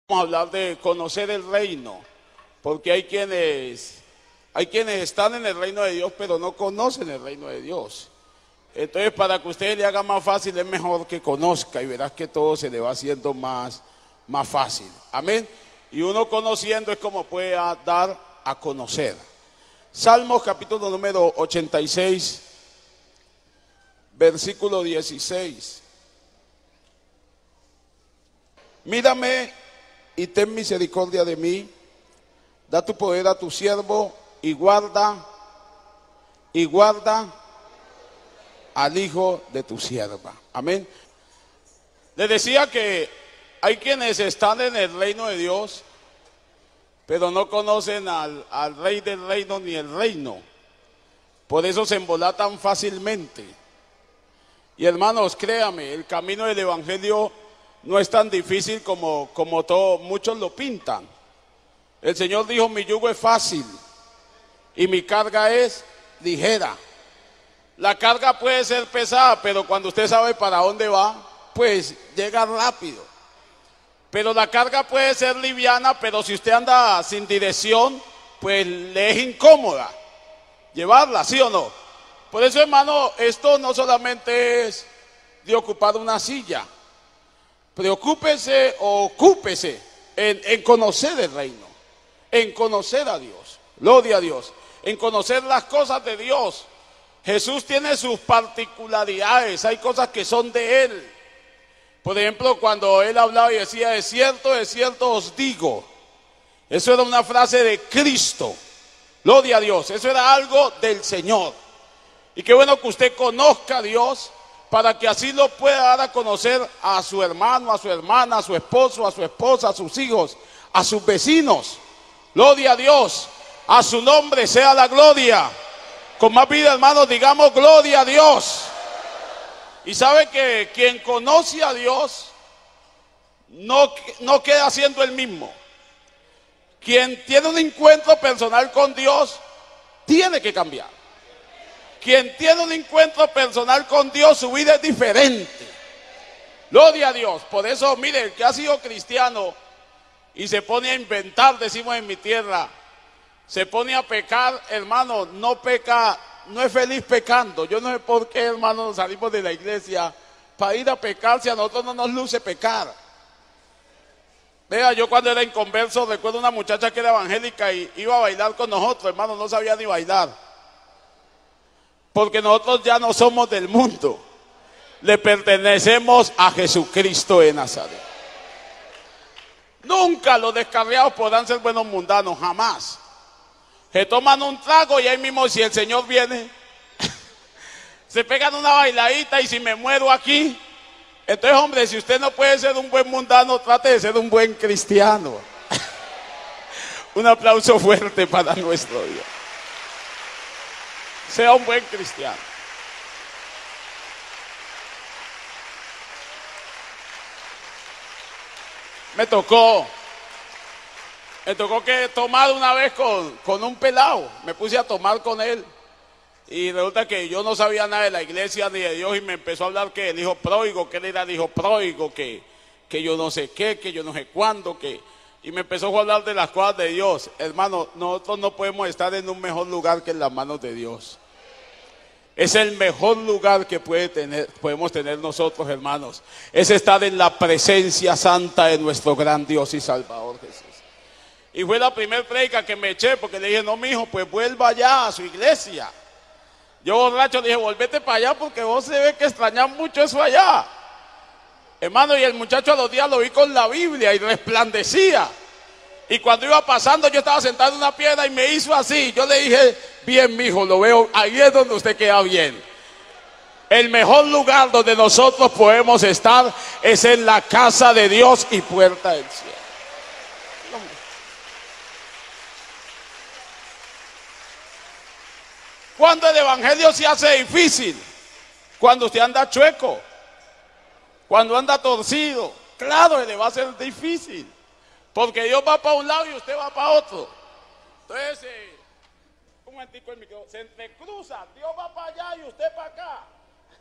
Vamos a hablar de conocer el reino, porque hay quienes están en el reino de Dios, pero no conocen el reino de Dios. Entonces, para que usted le haga más fácil, es mejor que conozca y verás que todo se le va haciendo más fácil. Amén. Y uno conociendo es como puede dar a conocer. Salmos capítulo número 86, versículo 16. Mírame y ten misericordia de mí, da tu poder a tu siervo y guarda al hijo de tu sierva. Amén. Les decía que hay quienes están en el reino de Dios, pero no conocen al rey del reino ni el reino. Por eso se embolatan fácilmente. Y hermanos, créame, el camino del evangelio no es tan difícil como muchos lo pintan. El Señor dijo: mi yugo es fácil y mi carga es ligera. La carga puede ser pesada, pero cuando usted sabe para dónde va, pues llega rápido. Pero la carga puede ser liviana, pero si usted anda sin dirección, pues le es incómoda llevarla, ¿sí o no? Por eso, hermano, esto no solamente es de ocupar una silla. Preocúpese o ocúpese en conocer el reino, en conocer a Dios, gloria a Dios, en conocer las cosas de Dios. Jesús tiene sus particularidades, hay cosas que son de Él. Por ejemplo, cuando Él hablaba y decía: de cierto os digo. Eso era una frase de Cristo, gloria a Dios, eso era algo del Señor. Y qué bueno que usted conozca a Dios, para que así lo pueda dar a conocer a su hermano, a su hermana, a su esposo, a su esposa, a sus hijos, a sus vecinos. Gloria a Dios, a su nombre sea la gloria. Con más vida, hermanos, digamos gloria a Dios. Y sabe que quien conoce a Dios no queda siendo el mismo. Quien tiene un encuentro personal con Dios tiene que cambiar. Quien tiene un encuentro personal con Dios, su vida es diferente. Gloria a Dios. Por eso, mire, el que ha sido cristiano y se pone a inventar, decimos en mi tierra, se pone a pecar, hermano, no peca, no es feliz pecando. Yo no sé por qué, hermano, nos salimos de la iglesia para ir a pecar si a nosotros no nos luce pecar. Vea, yo cuando era inconverso recuerdo una muchacha que era evangélica y iba a bailar con nosotros, hermano, no sabía ni bailar. Porque nosotros ya no somos del mundo, le pertenecemos a Jesucristo de Nazaret. Nunca los descarriados podrán ser buenos mundanos, jamás. Se toman un trago y ahí mismo, si el Señor viene, se pegan una bailadita y si me muero aquí, entonces, hombre, si usted no puede ser un buen mundano, trate de ser un buen cristiano. Un aplauso fuerte para nuestro Dios. Sea un buen cristiano. Me tocó que tomar una vez con un pelado. Me puse a tomar con él. Y resulta que yo no sabía nada de la iglesia ni de Dios. Y me empezó a hablar que el hijo pródigo, que él era el hijo pródigo, que yo no sé qué, que yo no sé cuándo, y me empezó a hablar de las cosas de Dios. Hermano, nosotros no podemos estar en un mejor lugar que en las manos de Dios. Es el mejor lugar que podemos tener nosotros, hermanos. Es estar en la presencia santa de nuestro gran Dios y Salvador Jesús. Y fue la primera prédica que me eché, porque le dije: no, mijo, pues vuelva allá a su iglesia. Yo borracho le dije: volvete para allá, porque vos se ve que extrañas mucho eso allá. Hermano, y el muchacho a los días lo vi con la Biblia y resplandecía. Y cuando iba pasando, yo estaba sentado en una piedra y me hizo así. Yo le dije: bien, mijo, lo veo, ahí es donde usted queda bien. El mejor lugar donde nosotros podemos estar es en la casa de Dios y puerta del cielo. Cuando el evangelio se hace difícil, cuando usted anda chueco, cuando anda torcido, claro, le va a ser difícil. Porque Dios va para un lado y usted va para otro. Entonces, un momentico el micrófono, se entrecruza. Dios va para allá y usted para acá.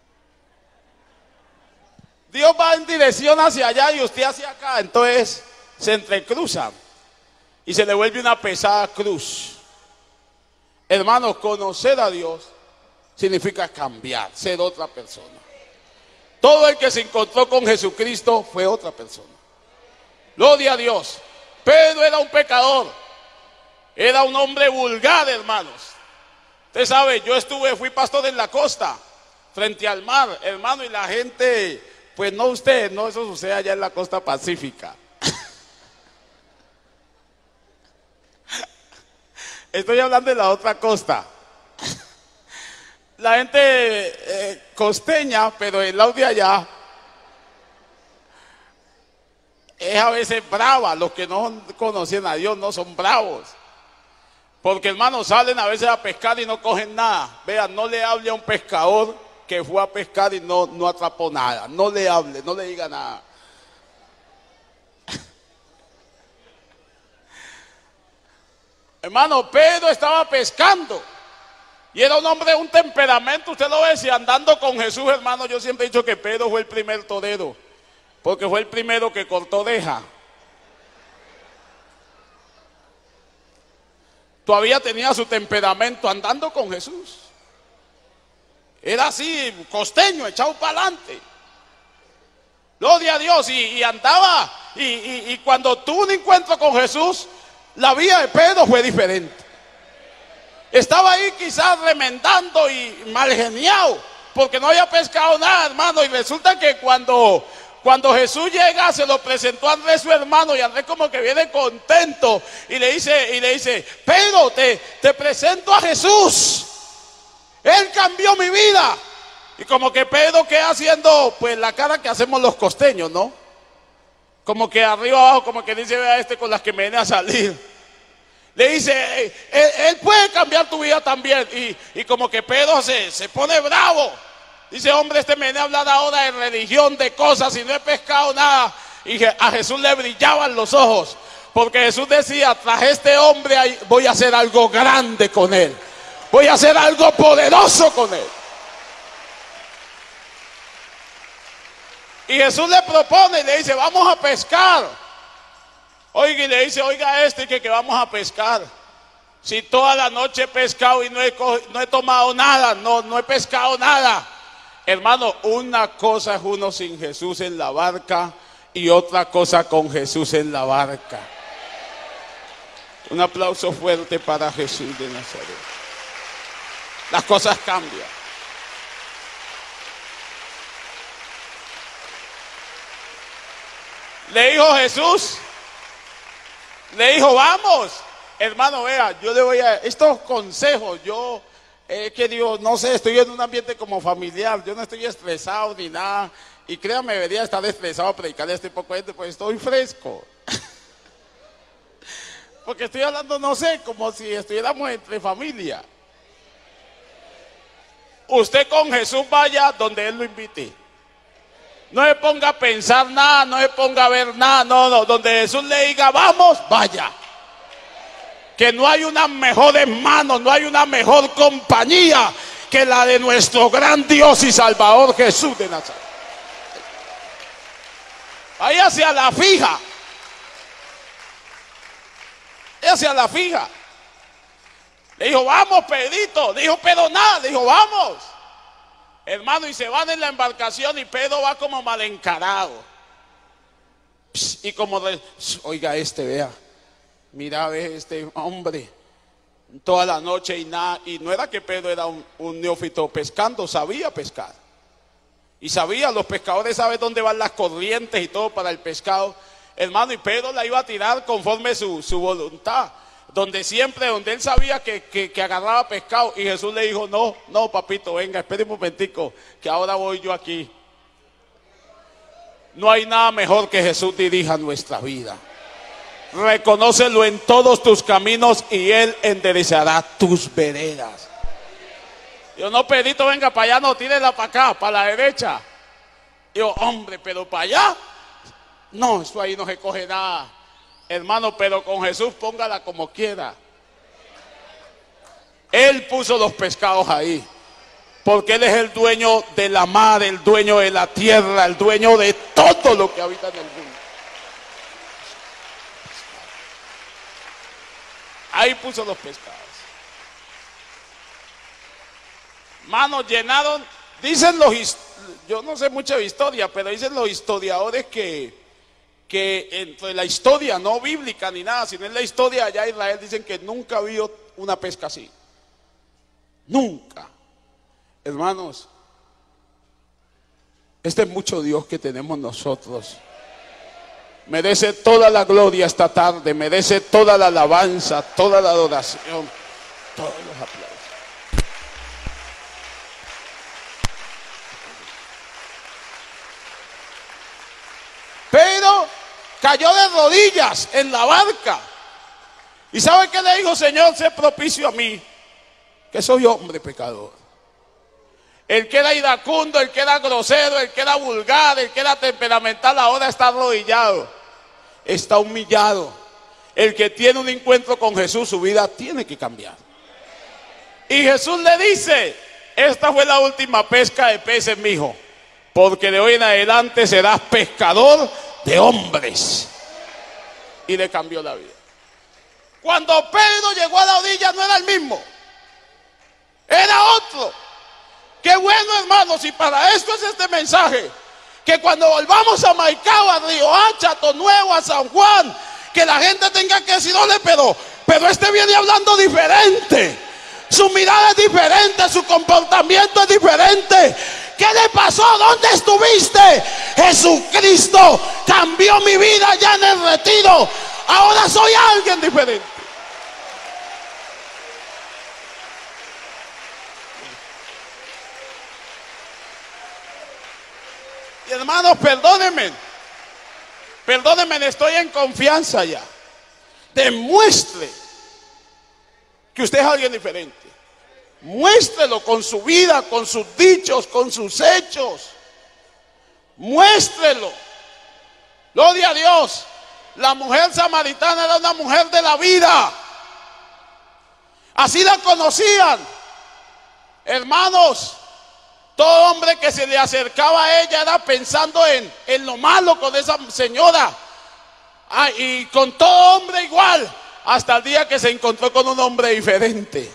Dios va en dirección hacia allá y usted hacia acá. Entonces, se entrecruzan y se le vuelve una pesada cruz. Hermanos, conocer a Dios significa cambiar, ser otra persona. Todo el que se encontró con Jesucristo fue otra persona. Gloria a Dios. Pedro era un pecador, era un hombre vulgar, hermanos. Usted sabe, fui pastor en la costa, frente al mar, hermano, y la gente, pues no usted, no, eso sucede allá en la costa pacífica. Estoy hablando de la otra costa. La gente costeña, pero el lado de allá, es a veces brava. Los que no conocen a Dios no son bravos. Porque hermanos, salen a veces a pescar y no cogen nada. Vean, no le hable a un pescador que fue a pescar y no atrapó nada. No le hable, no le diga nada. Hermano, Pedro estaba pescando y era un hombre de un temperamento. Usted lo ve, si andando con Jesús, hermano, yo siempre he dicho que Pedro fue el primer torero, porque fue el primero que cortó oreja. Todavía tenía su temperamento andando con Jesús. Era así, costeño, echado para adelante. Gloria a Dios, y andaba, y cuando tuvo un encuentro con Jesús, la vida de Pedro fue diferente. Estaba ahí quizás remendando y mal geniado, porque no había pescado nada, hermano, y resulta que cuando Jesús llega, se lo presentó a Andrés, su hermano, y Andrés como que viene contento, y le dice, Pedro, te presento a Jesús, Él cambió mi vida. Y como que Pedro queda haciendo, pues la cara que hacemos los costeños, ¿no? Como que arriba abajo, como que dice, vea con las que me viene a salir. Le dice, él puede cambiar tu vida también. Y como que Pedro se pone bravo. Dice, hombre, me viene a hablar ahora de religión, de cosas, y no he pescado nada. Y a Jesús le brillaban los ojos, porque Jesús decía, tras este hombre voy a hacer algo grande con él. Voy a hacer algo poderoso con él. Y Jesús le propone y le dice, vamos a pescar. Oiga, y le dice, oiga que vamos a pescar. Si toda la noche he pescado y no he tomado nada, no he pescado nada. Hermano, una cosa es uno sin Jesús en la barca y otra cosa con Jesús en la barca. Un aplauso fuerte para Jesús de Nazaret. Las cosas cambian. Le dijo Jesús, le dijo, vamos. Hermano, vea, yo le voy a estos consejos. Yo que digo, no sé, estoy en un ambiente como familiar. Yo no estoy estresado ni nada. Y créame, debería estar estresado a predicarle a este poco de gente, pues estoy fresco. Porque estoy hablando, no sé, como si estuviéramos entre familia. Usted con Jesús vaya donde Él lo invite. No se ponga a pensar nada, no se ponga a ver nada, no, donde Jesús le diga, vamos, vaya. Que no hay una mejor hermano, no hay una mejor compañía que la de nuestro gran Dios y Salvador Jesús de Nazaret. Ahí hacia la fija. Hacia la fija. Le dijo, vamos, Pedrito. Le dijo, pero nada. Le dijo, vamos. Hermano, y se van en la embarcación y Pedro va como mal encarado. Y como oiga vea. Mira, ve este hombre. Toda la noche y nada. Y no era que Pedro era un neófito pescando, sabía pescar. Y sabía, los pescadores saben dónde van las corrientes y todo para el pescado. Hermano, y Pedro la iba a tirar conforme su voluntad. Donde él sabía que agarraba pescado. Y Jesús le dijo, no, papito, venga, espere un momentico, que ahora voy yo aquí. No hay nada mejor que Jesús dirija nuestra vida. Reconócelo en todos tus caminos y Él enderezará tus veredas. Yo, no, Pedrito, venga para allá, no, tírela para acá, para la derecha. Yo, hombre, pero para allá, no, eso ahí no se coge nada. Hermano, pero con Jesús póngala como quiera. Él puso los pescados ahí, porque Él es el dueño de la mar, el dueño de la tierra, el dueño de todo lo que habita en el mundo. ahí puso los pescados. Manos llenaron, dicen yo no sé mucho de historia, pero dicen los historiadores que entre la historia, no bíblica ni nada, sino en la historia allá de Israel, dicen que nunca ha habido una pesca así. Nunca. Hermanos, este es mucho Dios que tenemos nosotros. Merece toda la gloria esta tarde, merece toda la alabanza, toda la adoración, todos los aplausos. Pero cayó de rodillas en la barca. ¿Y sabe qué le dijo? Señor, sé propicio a mí, que soy hombre pecador. El que era iracundo, el que era grosero, el que era vulgar, el que era temperamental, ahora está arrodillado, está humillado. El que tiene un encuentro con Jesús, su vida tiene que cambiar. Y Jesús le dice: esta fue la última pesca de peces, mijo, porque de hoy en adelante serás pescador de hombres. Y le cambió la vida. Cuando Pedro llegó a la orilla no era el mismo, era otro. Qué bueno, hermanos, y para esto es este mensaje, que cuando volvamos a Maicao, a Río Hacha, a Tonuevo, a San Juan, que la gente tenga que decir: ole, pero este viene hablando diferente, su mirada es diferente, su comportamiento es diferente. ¿Qué le pasó? ¿Dónde estuviste? Jesucristo cambió mi vida ya en el retiro. Ahora soy alguien diferente. Y hermanos, perdónenme, estoy en confianza ya. Demuestre que usted es alguien diferente. Muéstrelo con su vida, con sus dichos, con sus hechos. Muéstrelo. Gloria a Dios. La mujer samaritana era una mujer de la vida. Así la conocían. Hermanos, todo hombre que se le acercaba a ella era pensando en lo malo con esa señora. Y con todo hombre igual, hasta el día que se encontró con un hombre diferente.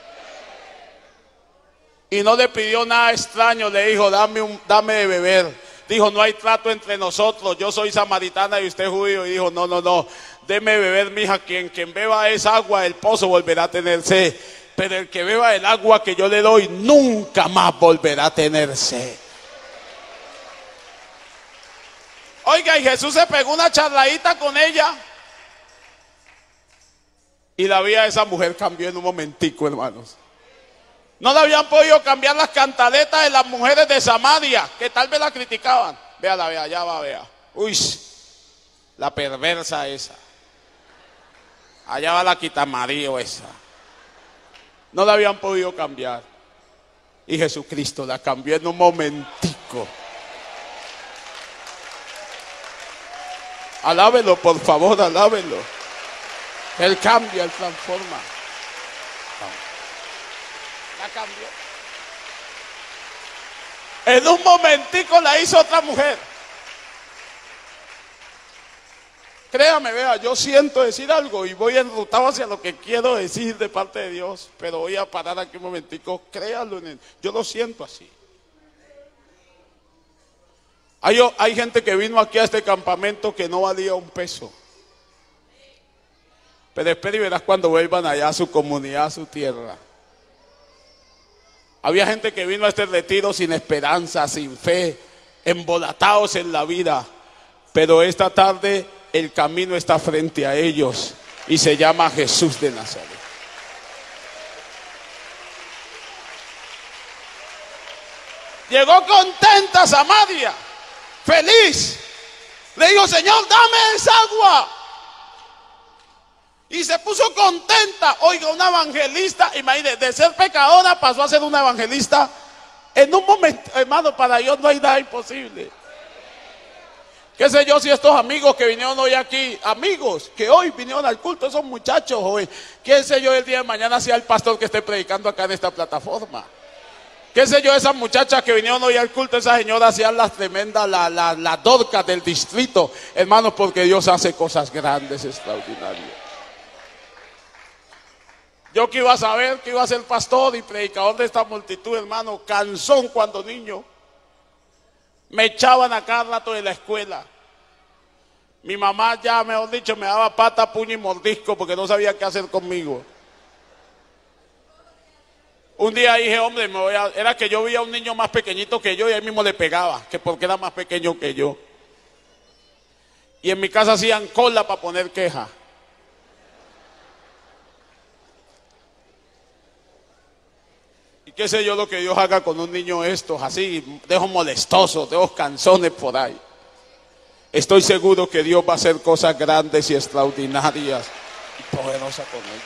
Y no le pidió nada extraño, le dijo: dame de beber. Dijo: no hay trato entre nosotros, yo soy samaritana y usted judío. Y dijo: no, deme de beber, mija, quien beba esa agua del pozo volverá a tener sed. Pero el que beba el agua que yo le doy nunca más volverá a tener sed. Oiga, y Jesús se pegó una charladita con ella. Y la vida de esa mujer cambió en un momentico, hermanos. No le habían podido cambiar las cantaletas de las mujeres de Samaria, que tal vez la criticaban. Véala, vea, ya va, vea. Uy, la perversa esa. Allá va la quitamarío esa. No la habían podido cambiar. Y Jesucristo la cambió en un momentico. Alábelo, por favor, alábelo. Él cambia, Él transforma. La cambió. En un momentico la hizo otra mujer. Créame, vea, yo siento decir algo y voy enrutado hacia lo que quiero decir de parte de Dios, pero voy a parar aquí un momentico, créalo en él. Yo lo siento así. Hay gente que vino aquí a este campamento que no valía un peso. Pero espera y verás cuando vuelvan allá a su comunidad, a su tierra. Había gente que vino a este retiro sin esperanza, sin fe, embolatados en la vida. Pero esta tarde el camino está frente a ellos y se llama Jesús de Nazaret. Llegó contenta a Samaria, feliz. Le dijo: Señor, dame esa agua. Y se puso contenta. Oiga, una evangelista, imagínese, de ser pecadora pasó a ser una evangelista. En un momento, hermano, para Dios no hay nada imposible. Qué sé yo si estos amigos que vinieron hoy aquí, amigos que hoy vinieron al culto, esos muchachos jóvenes, qué sé yo el día de mañana sea el pastor que esté predicando acá en esta plataforma. Qué sé yo esas muchachas que vinieron hoy al culto, esa señora hacían las tremendas, las dorcas del distrito, hermanos, porque Dios hace cosas grandes, extraordinarias. Yo que iba a saber que iba a ser pastor y predicador de esta multitud, hermano, cansón cuando niño. Me echaban a cada rato de la escuela. Mi mamá ya, mejor dicho, me daba pata, puño y mordisco porque no sabía qué hacer conmigo. Un día dije, hombre, era que yo veía a un niño más pequeñito que yo y ahí mismo le pegaba, que porque era más pequeño que yo. Y en mi casa hacían cola para poner queja. Y qué sé yo lo que Dios haga con un niño estos, así, dejo molestosos, dejo canzones por ahí. Estoy seguro que Dios va a hacer cosas grandes y extraordinarias y poderosas con ellos.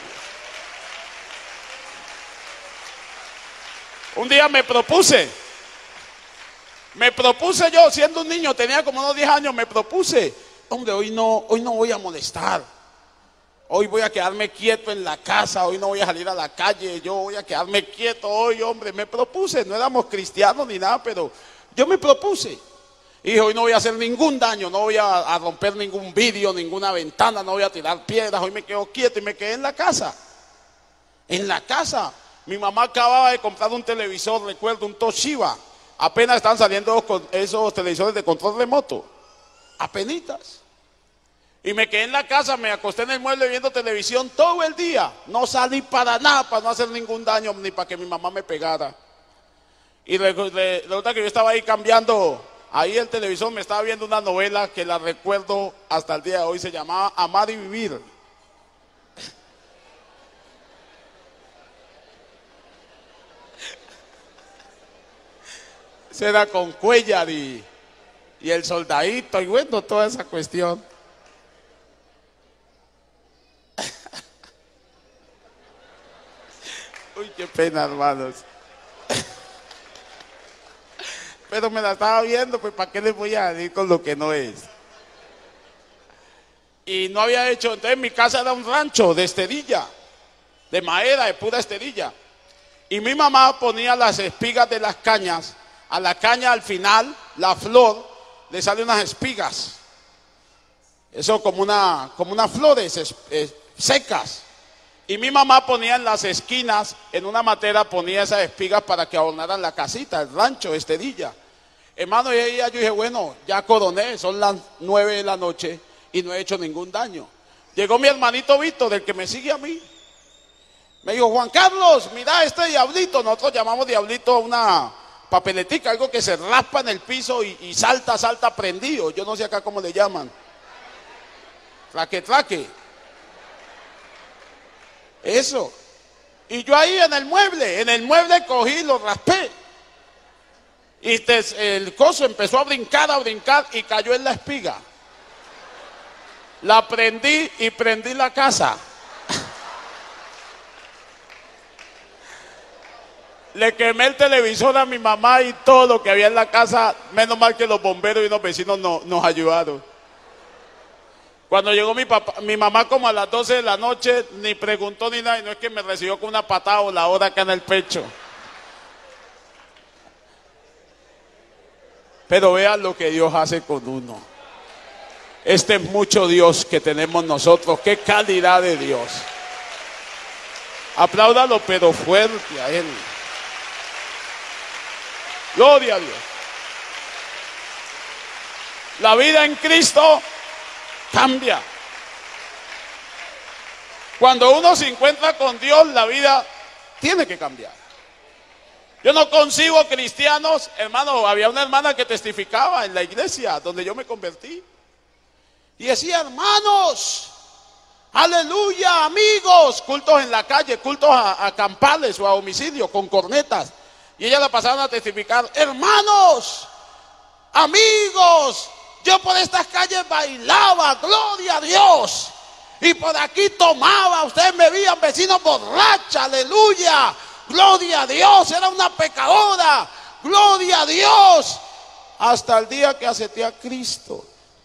Un día me propuse yo, siendo un niño, tenía como unos 10 años, me propuse, hombre, hoy no voy a molestar. Hoy voy a quedarme quieto en la casa, hoy no voy a salir a la calle, yo voy a quedarme quieto hoy, hombre. Me propuse, no éramos cristianos ni nada, pero yo me propuse. Y dije, hoy no voy a hacer ningún daño, no voy a romper ningún vidrio, ninguna ventana, no voy a tirar piedras, hoy me quedo quieto y me quedé en la casa. En la casa. Mi mamá acababa de comprar un televisor, recuerdo, un Toshiba. Apenas están saliendo esos televisores de control remoto. Apenitas. Y me quedé en la casa, me acosté en el mueble viendo televisión todo el día. No salí para nada, para no hacer ningún daño, ni para que mi mamá me pegara. Y resulta que yo estaba ahí cambiando, ahí el televisor, me estaba viendo una novela que la recuerdo hasta el día de hoy, se llamaba Amar y Vivir. Se era con Cuellar y el soldadito, y bueno, toda esa cuestión. Uy, qué pena, hermanos. Pero me la estaba viendo, pues ¿para qué les voy a decir con lo que no es? Y no había hecho, entonces mi casa era un rancho de esterilla, de madera, de pura esterilla. Y mi mamá ponía las espigas de las cañas, a la caña al final, la flor, le sale unas espigas. Eso como unas flores secas. Y mi mamá ponía en las esquinas, en una matera, ponía esas espigas para que adornaran la casita, el rancho, esterilla. Hermano, y ella, yo dije, bueno, ya coroné, son las 9 de la noche y no he hecho ningún daño. Llegó mi hermanito Víctor, del que me sigue a mí. Me dijo, Juan Carlos, mira este diablito. Nosotros llamamos diablito a una papeletica, algo que se raspa en el piso y salta prendido. Yo no sé acá cómo le llaman. Traque. Eso. Y yo ahí en el mueble cogí, lo raspé. Y el coso empezó a brincar y cayó en la espiga. La prendí y prendí la casa. Le quemé el televisor a mi mamá y todo lo que había en la casa. Menos mal que los bomberos y los vecinos nos ayudaron. Cuando llegó mi mamá como a las 12 de la noche, ni preguntó ni nada, y no es que me recibió con una patada voladora acá en el pecho. Pero vean lo que Dios hace con uno. Este es mucho Dios que tenemos nosotros. Qué calidad de Dios. Apláudalo pero fuerte a Él. Gloria a Dios. La vida en Cristo cambia. Cuando uno se encuentra con Dios, la vida tiene que cambiar. Yo no concibo cristianos, hermano. Había una hermana que testificaba en la iglesia donde yo me convertí y decía, hermanos, aleluya, amigos, cultos en la calle, cultos a campales o a homicidio con cornetas, y ella la pasaron a testificar, hermanos, amigos, yo por estas calles bailaba, gloria a Dios, y por aquí tomaba, ustedes me veían vecinos borracha, aleluya, gloria a Dios, era una pecadora, gloria a Dios, hasta el día que acepté a Cristo.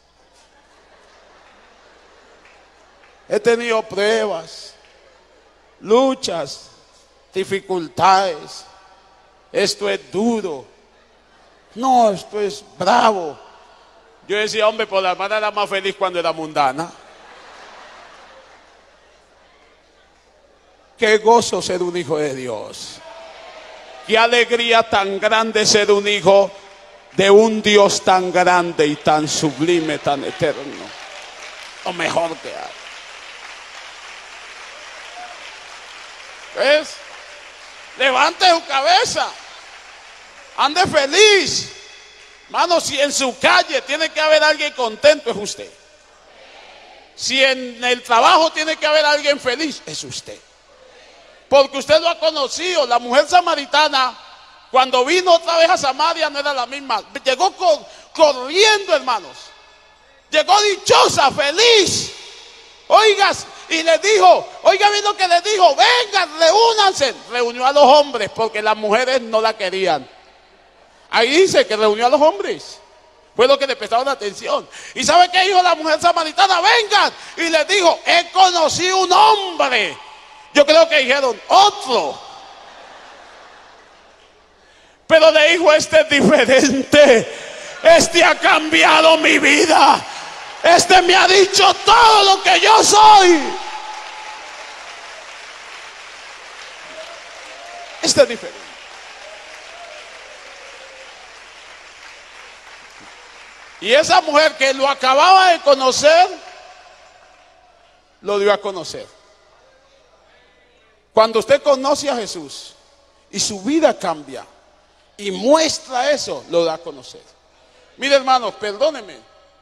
He tenido pruebas, luchas, dificultades. Esto es duro. No, esto es bravo. Yo decía, hombre, por la hermana era más feliz cuando era mundana. Qué gozo ser un hijo de Dios. Qué alegría tan grande ser un hijo de un Dios tan grande y tan sublime, tan eterno. Lo mejor que hay. ¿Ves? Levante su cabeza. Ande feliz. Hermano, si en su calle tiene que haber alguien contento, es usted. Si en el trabajo tiene que haber alguien feliz, es usted. Porque usted lo ha conocido. La mujer samaritana, cuando vino otra vez a Samaria, no era la misma. Llegó corriendo, hermanos. Llegó dichosa, feliz. Oigas, y le dijo, oiga bien lo que le dijo: vengan, reúnanse. Reunió a los hombres porque las mujeres no la querían. Ahí dice que reunió a los hombres. Fue lo que le prestaron atención. ¿Y sabe qué dijo la mujer samaritana? Vengan. Y le dijo: he conocido un hombre. Yo creo que dijeron otro. Pero le dijo: este es diferente. Este ha cambiado mi vida. Este me ha dicho todo lo que yo soy. Este es diferente. Y esa mujer que lo acababa de conocer, lo dio a conocer. Cuando usted conoce a Jesús y su vida cambia y muestra eso, lo da a conocer. Mire, hermanos, perdóneme,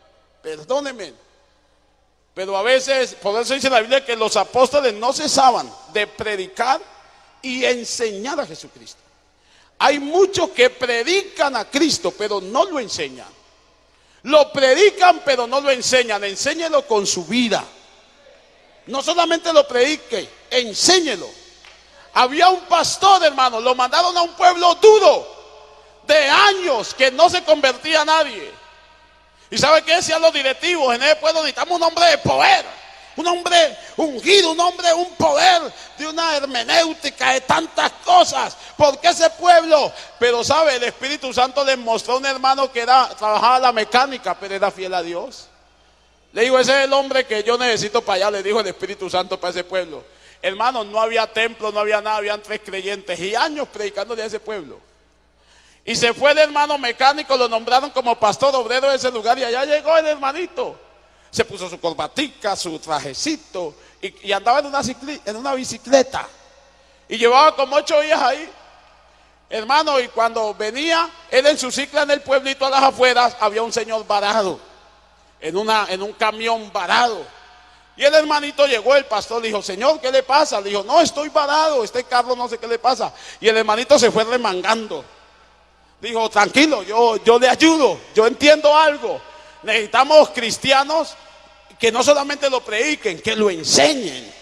pero a veces, por eso dice la Biblia que los apóstoles no cesaban de predicar y enseñar a Jesucristo. Hay muchos que predican a Cristo, pero no lo enseñan. Lo predican, pero no lo enseñan. Enséñelo con su vida. No solamente lo predique, enséñelo. Había un pastor, hermano, lo mandaron a un pueblo duro de años que no se convertía a nadie. ¿Y sabe qué decían los directivos? En ese pueblo necesitamos un hombre de poder, un hombre ungido, un hombre, un poder de una hermenéutica, de tantas cosas. ¿Por qué ese pueblo? Pero sabe, el Espíritu Santo les mostró a un hermano que trabajaba la mecánica, pero era fiel a Dios. Le digo: ese es el hombre que yo necesito para allá. Le dijo el Espíritu Santo para ese pueblo. Hermano, no había templo, no había nada, habían 3 creyentes y años predicándole a ese pueblo. Y se fue el hermano mecánico, lo nombraron como pastor obrero de ese lugar, y allá llegó el hermanito. Se puso su corbatica, su trajecito, y andaba en una bicicleta. Y llevaba como 8 días ahí. Hermano, y cuando venía, él en su cicla en el pueblito a las afueras, había un señor varado, en un camión varado. Y el hermanito llegó, el pastor le dijo: señor, ¿qué le pasa? Le dijo: no, estoy varado, este carro no sé qué le pasa. Y el hermanito se fue remangando. Dijo: tranquilo, yo le ayudo, yo entiendo algo. Necesitamos cristianos que no solamente lo prediquen, que lo enseñen,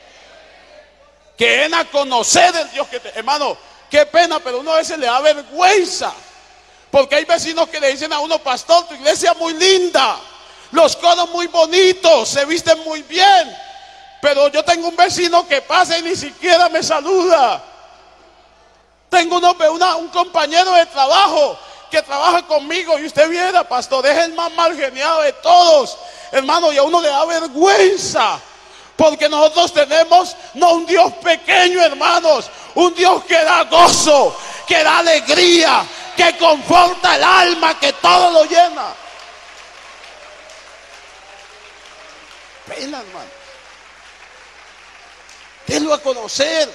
que den a conocer el Dios que hermano, qué pena, pero uno a veces le da vergüenza, porque hay vecinos que le dicen a uno: pastor, tu iglesia es muy linda, los coros muy bonitos, se visten muy bien, pero yo tengo un vecino que pasa y ni siquiera me saluda. Tengo un compañero de trabajo que trabaja conmigo, y usted viera, pastor, es el más mal geniado de todos, hermano, y a uno le da vergüenza, porque nosotros tenemos no un Dios pequeño, hermanos, un Dios que da gozo, que da alegría, que conforta el alma, que todo lo llena. Pena, hermano. Denlo a conocer.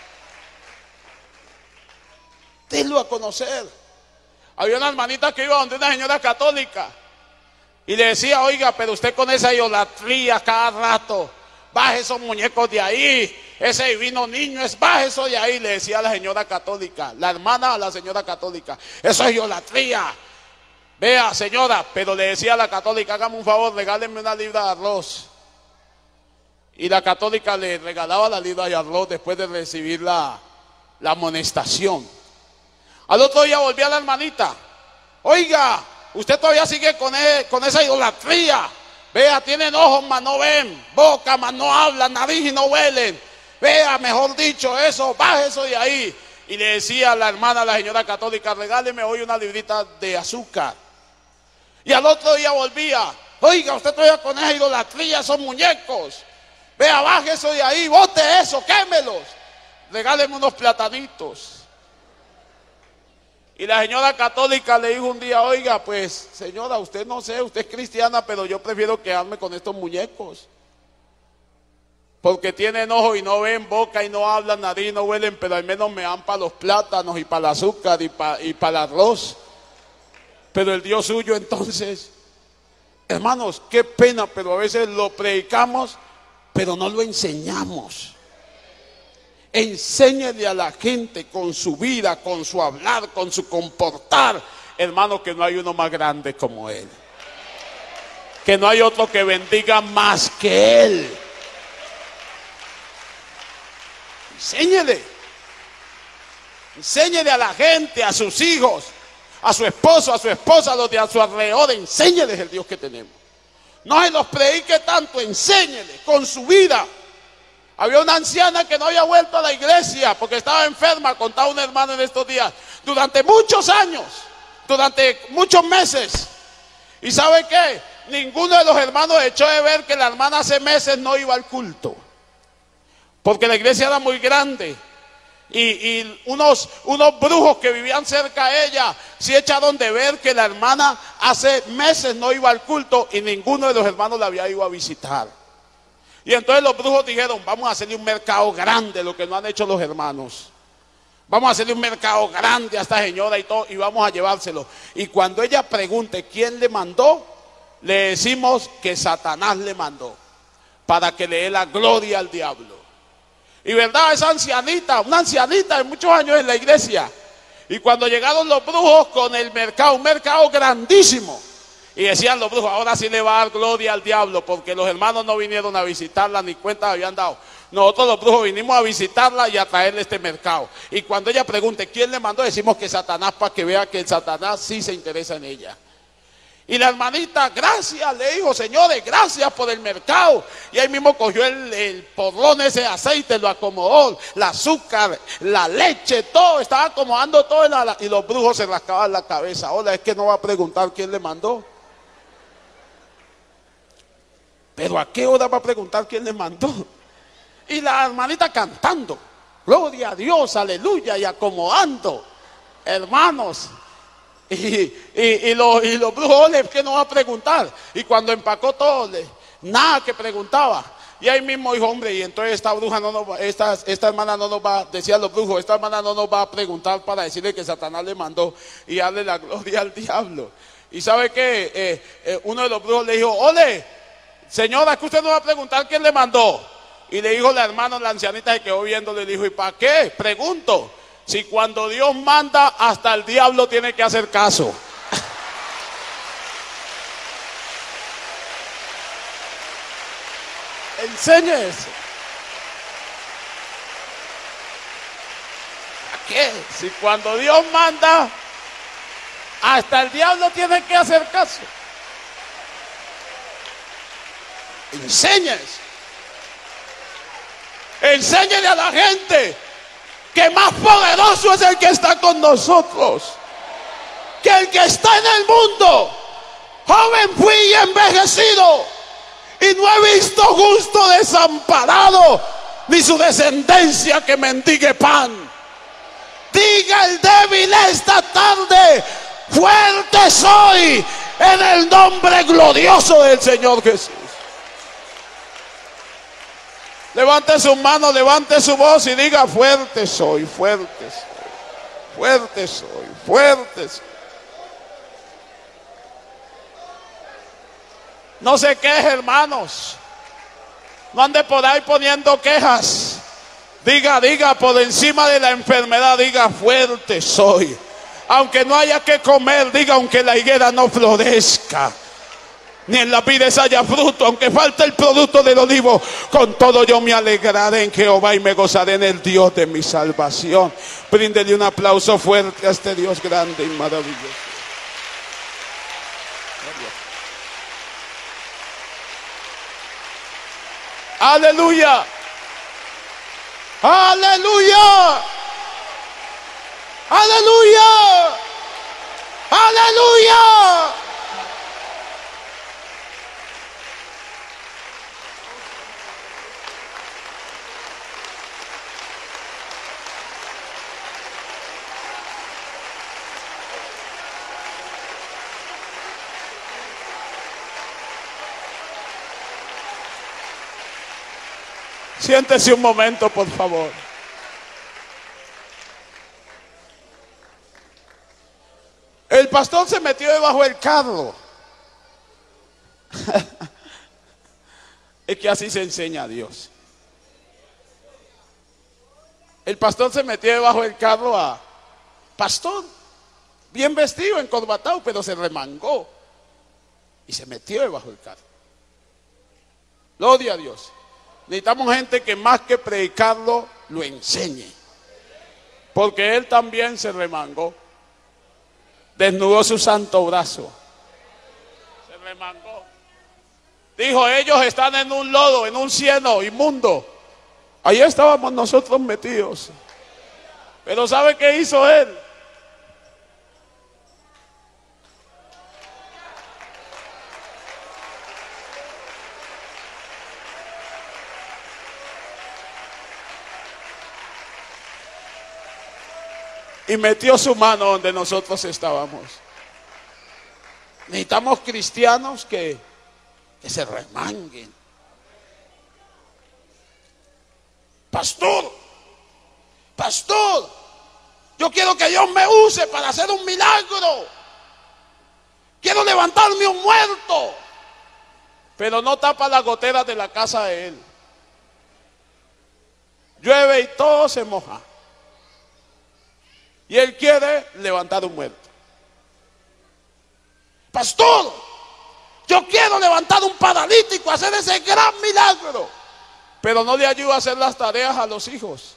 Denlo a conocer. Había una hermanita que iba donde una señora católica y le decía: oiga, pero usted con esa idolatría cada rato, baje esos muñecos de ahí, ese divino niño, baje eso de ahí. Le decía a la señora católica, la hermana a la señora católica: eso es idolatría. Vea, señora, pero le decía a la católica: hágame un favor, regálenme una libra de arroz. Y la católica le regalaba la libra de arroz después de recibir la amonestación. Al otro día volvía la hermanita: oiga, usted todavía sigue con esa idolatría. Vea, tienen ojos mas no ven, boca mas no hablan, nariz y no huelen. Vea, mejor dicho, eso, baje eso de ahí. Y le decía a la hermana, a la señora católica: regáleme hoy una librita de azúcar. Y al otro día volvía: oiga, usted todavía con esa idolatría, esos muñecos. Vea, baje eso de ahí, bote eso, quémelos. Regáleme unos platanitos. Y la señora católica le dijo un día, oiga, pues señora, usted no sé, usted es cristiana, pero yo prefiero quedarme con estos muñecos. Porque tienen ojos y no ven, boca y no hablan, nariz y no huelen, pero al menos me dan para los plátanos y para el azúcar y para el arroz. Pero el Dios suyo, entonces, hermanos, qué pena, pero a veces lo predicamos, pero no lo enseñamos. Enséñele a la gente con su vida, con su hablar, con su comportar, hermano, que no hay uno más grande como Él. Que no hay otro que bendiga más que Él. Enséñele. Enséñele a la gente, a sus hijos, a su esposo, a su esposa, a los de a su alrededor. Enséñeles el Dios que tenemos. No se los predique tanto, enséñele con su vida. Había una anciana que no había vuelto a la iglesia porque estaba enferma, contaba un hermano en estos días, durante muchos años, durante muchos meses. ¿Y sabe qué? Ninguno de los hermanos echó de ver que la hermana hace meses no iba al culto, porque la iglesia era muy grande. Y unos brujos que vivían cerca de ella sí echaron de ver que la hermana hace meses no iba al culto y ninguno de los hermanos la había ido a visitar. Y entonces los brujos dijeron, vamos a hacerle un mercado grande, lo que no han hecho los hermanos. Vamos a hacerle un mercado grande a esta señora y todo, y vamos a llevárselo. Y cuando ella pregunte quién le mandó, le decimos que Satanás le mandó, para que le dé la gloria al diablo. Y verdad, esa ancianita, una ancianita de muchos años en la iglesia. Y cuando llegaron los brujos con el mercado, un mercado grandísimo, y decían los brujos, ahora sí le va a dar gloria al diablo, porque los hermanos no vinieron a visitarla, ni cuenta habían dado. Nosotros los brujos vinimos a visitarla y a traerle este mercado. Y cuando ella pregunte quién le mandó, decimos que Satanás, para que vea que el Satanás sí se interesa en ella. Y la hermanita, gracias, le dijo, señores, gracias por el mercado. Y ahí mismo cogió el porrón, ese aceite, lo acomodó, el azúcar, la leche, todo, estaba acomodando todo. Y los brujos se rascaban la cabeza. Hola, es que no va a preguntar quién le mandó. Pero ¿a qué hora va a preguntar quién le mandó? Y la hermanita cantando, gloria a Dios, aleluya, y acomodando, hermanos. Y los brujos, ¿qué no va a preguntar? Y cuando empacó todo, nada que preguntaba. Y ahí mismo dijo, hombre, y entonces esta bruja no nos va, esta hermana no nos va, decían los brujos, esta hermana no nos va a preguntar para decirle que Satanás le mandó y darle la gloria al diablo. Y sabe que uno de los brujos le dijo, ole, señora, que usted no va a preguntar quién le mandó. Y le dijo la hermana, la ancianita se quedó viéndole y le dijo, ¿y para qué? Pregunto. Si cuando Dios manda, hasta el diablo tiene que hacer caso. Enseñe eso. ¿Para qué? Si cuando Dios manda, hasta el diablo tiene que hacer caso. Enseñe eso. Enséñele a la gente que más poderoso es el que está con nosotros que el que está en el mundo. Joven fui y envejecido, y no he visto justo desamparado, ni su descendencia que mendigue pan. Diga el débil esta tarde, fuerte soy en el nombre glorioso del Señor Jesús. Levante su mano, levante su voz y diga, fuerte soy, fuerte soy, fuerte soy, fuerte soy. No se queje, hermanos. No ande por ahí poniendo quejas. Diga por encima de la enfermedad, diga, fuerte soy. Aunque no haya que comer, diga, aunque la higuera no florezca, ni en las vides haya fruto, aunque falte el producto del olivo, con todo yo me alegraré en Jehová y me gozaré en el Dios de mi salvación. Bríndele un aplauso fuerte a este Dios grande y maravilloso. Aleluya, aleluya, aleluya, aleluya. Siéntese un momento, por favor. El pastor se metió debajo del carro. Es que así se enseña a Dios. El pastor se metió debajo del carro a pastor, bien vestido, encorbatado, pero se remangó y se metió debajo del carro. Gloria a Dios. Necesitamos gente que más que predicarlo, lo enseñe. Porque él también se remangó. Desnudó su santo brazo. Se remangó. Dijo, ellos están en un lodo, en un cieno inmundo. Ahí estábamos nosotros metidos. Pero ¿sabe qué hizo él? Y metió su mano donde nosotros estábamos. Necesitamos cristianos que se remanguen. Pastor, yo quiero que Dios me use para hacer un milagro. Quiero levantarme un muerto. Pero no tapa las goteras de la casa de él. Llueve y todo se moja. Y él quiere levantar un muerto. Pastor, yo quiero levantar un paralítico, hacer ese gran milagro. Pero no le ayuda a hacer las tareas a los hijos.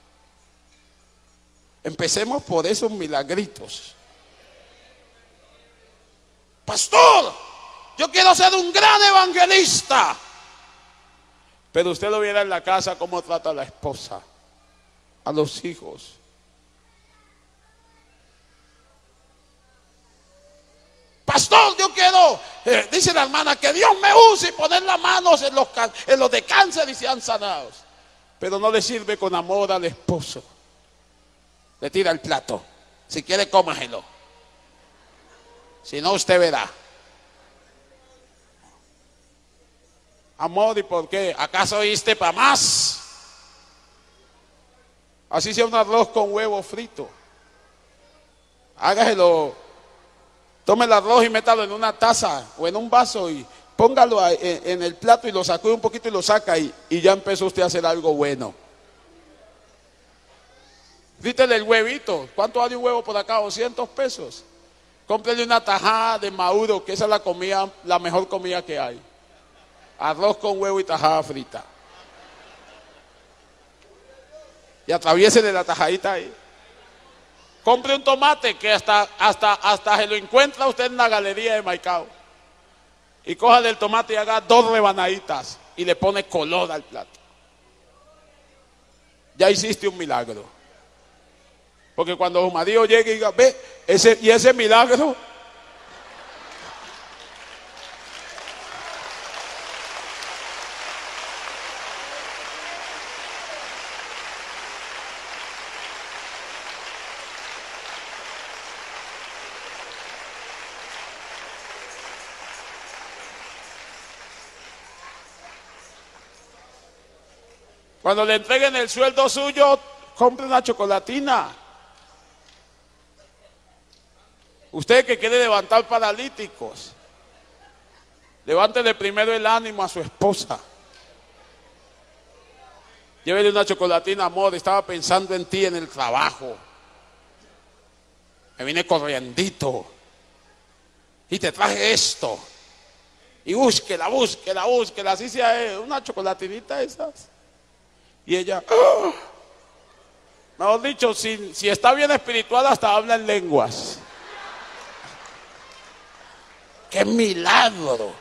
Empecemos por esos milagritos. Pastor, yo quiero ser un gran evangelista. Pero usted lo viera en la casa cómo trata a la esposa, a los hijos. Pastor, yo quiero, dice la hermana, que Dios me use y poner las manos en los de cáncer y sean sanados. Pero no le sirve con amor al esposo. Le tira el plato. Si quiere, cómaselo. Si no, usted verá. Amor, ¿y por qué? ¿Acaso oíste para más? Así sea un arroz con huevo frito. Hágaselo. Tome el arroz y métalo en una taza o en un vaso y póngalo en el plato y lo sacude un poquito y lo saca y ya empezó usted a hacer algo bueno. Frítele el huevito. ¿Cuánto vale un huevo por acá? 200 pesos. Cómprele una tajada de maduro, que esa es la comida, la mejor comida que hay. Arroz con huevo y tajada frita. Y atraviésele la tajadita ahí. Compre un tomate que hasta se lo encuentra usted en la galería de Maicao. Y coja del tomate y haga 2 rebanaditas y le pone color al plato. Ya hiciste un milagro. Porque cuando su marido llegue y diga, ve, ese milagro. Cuando le entreguen el sueldo suyo, compre una chocolatina. Usted que quiere levantar paralíticos, levántele primero el ánimo a su esposa. Llévele una chocolatina, amor, estaba pensando en ti en el trabajo. Me vine corriendito y te traje esto. Y búsquela, así sea una chocolatinita esas. Y ella, ¡oh! Mejor dicho, si está bien espiritual, hasta habla en lenguas. ¡Qué milagro!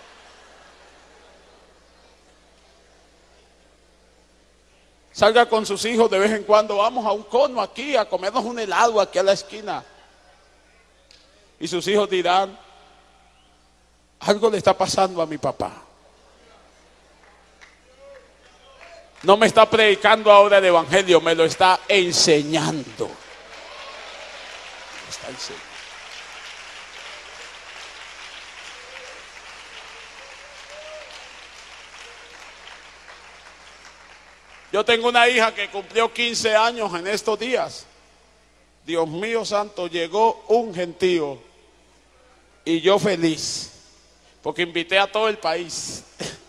Salga con sus hijos de vez en cuando, vamos a un cono aquí, a comernos un helado aquí a la esquina. Y sus hijos dirán, algo le está pasando a mi papá. No me está predicando ahora el evangelio, me lo está enseñando. Me está enseñando. Yo tengo una hija que cumplió 15 años en estos días. Dios mío santo, llegó un gentío y yo feliz, porque invité a todo el país.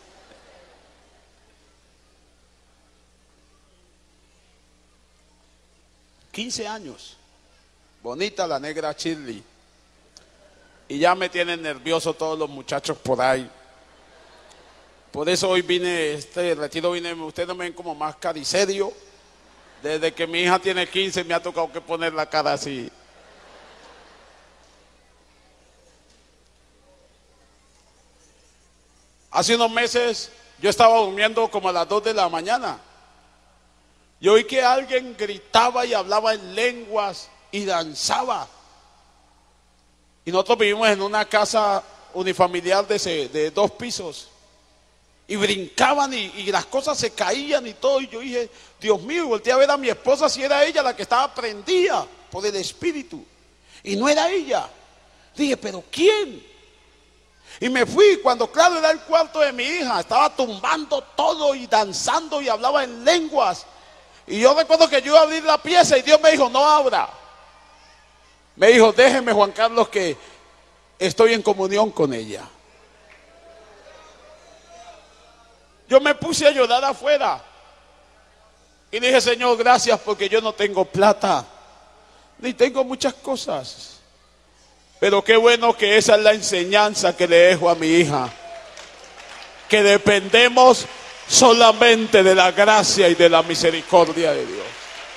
...15 años... bonita la negra Shirley. Y ya me tienen nervioso todos los muchachos por ahí. Por eso hoy vine, este retiro vine, ustedes no me ven como más cariserio. Desde que mi hija tiene 15 me ha tocado que poner la cara así. Hace unos meses yo estaba durmiendo como a las 2 de la mañana. Y oí que alguien gritaba y hablaba en lenguas y danzaba. Y nosotros vivimos en una casa unifamiliar de 2 pisos. Y brincaban y las cosas se caían y todo. Y yo dije, Dios mío, y volteé a ver a mi esposa si era ella la que estaba prendida por el espíritu. Y no era ella. Dije, ¿pero quién? Y me fui cuando, claro, era el cuarto de mi hija. Estaba tumbando todo y danzando y hablaba en lenguas. Y yo recuerdo que yo iba a abrir la pieza y Dios me dijo, no abra. Me dijo, déjeme, Juan Carlos, que estoy en comunión con ella. Yo me puse a llorar afuera. Y dije, Señor, gracias, porque yo no tengo plata, ni tengo muchas cosas. Pero qué bueno que esa es la enseñanza que le dejo a mi hija. Que dependemos solamente de la gracia y de la misericordia de Dios.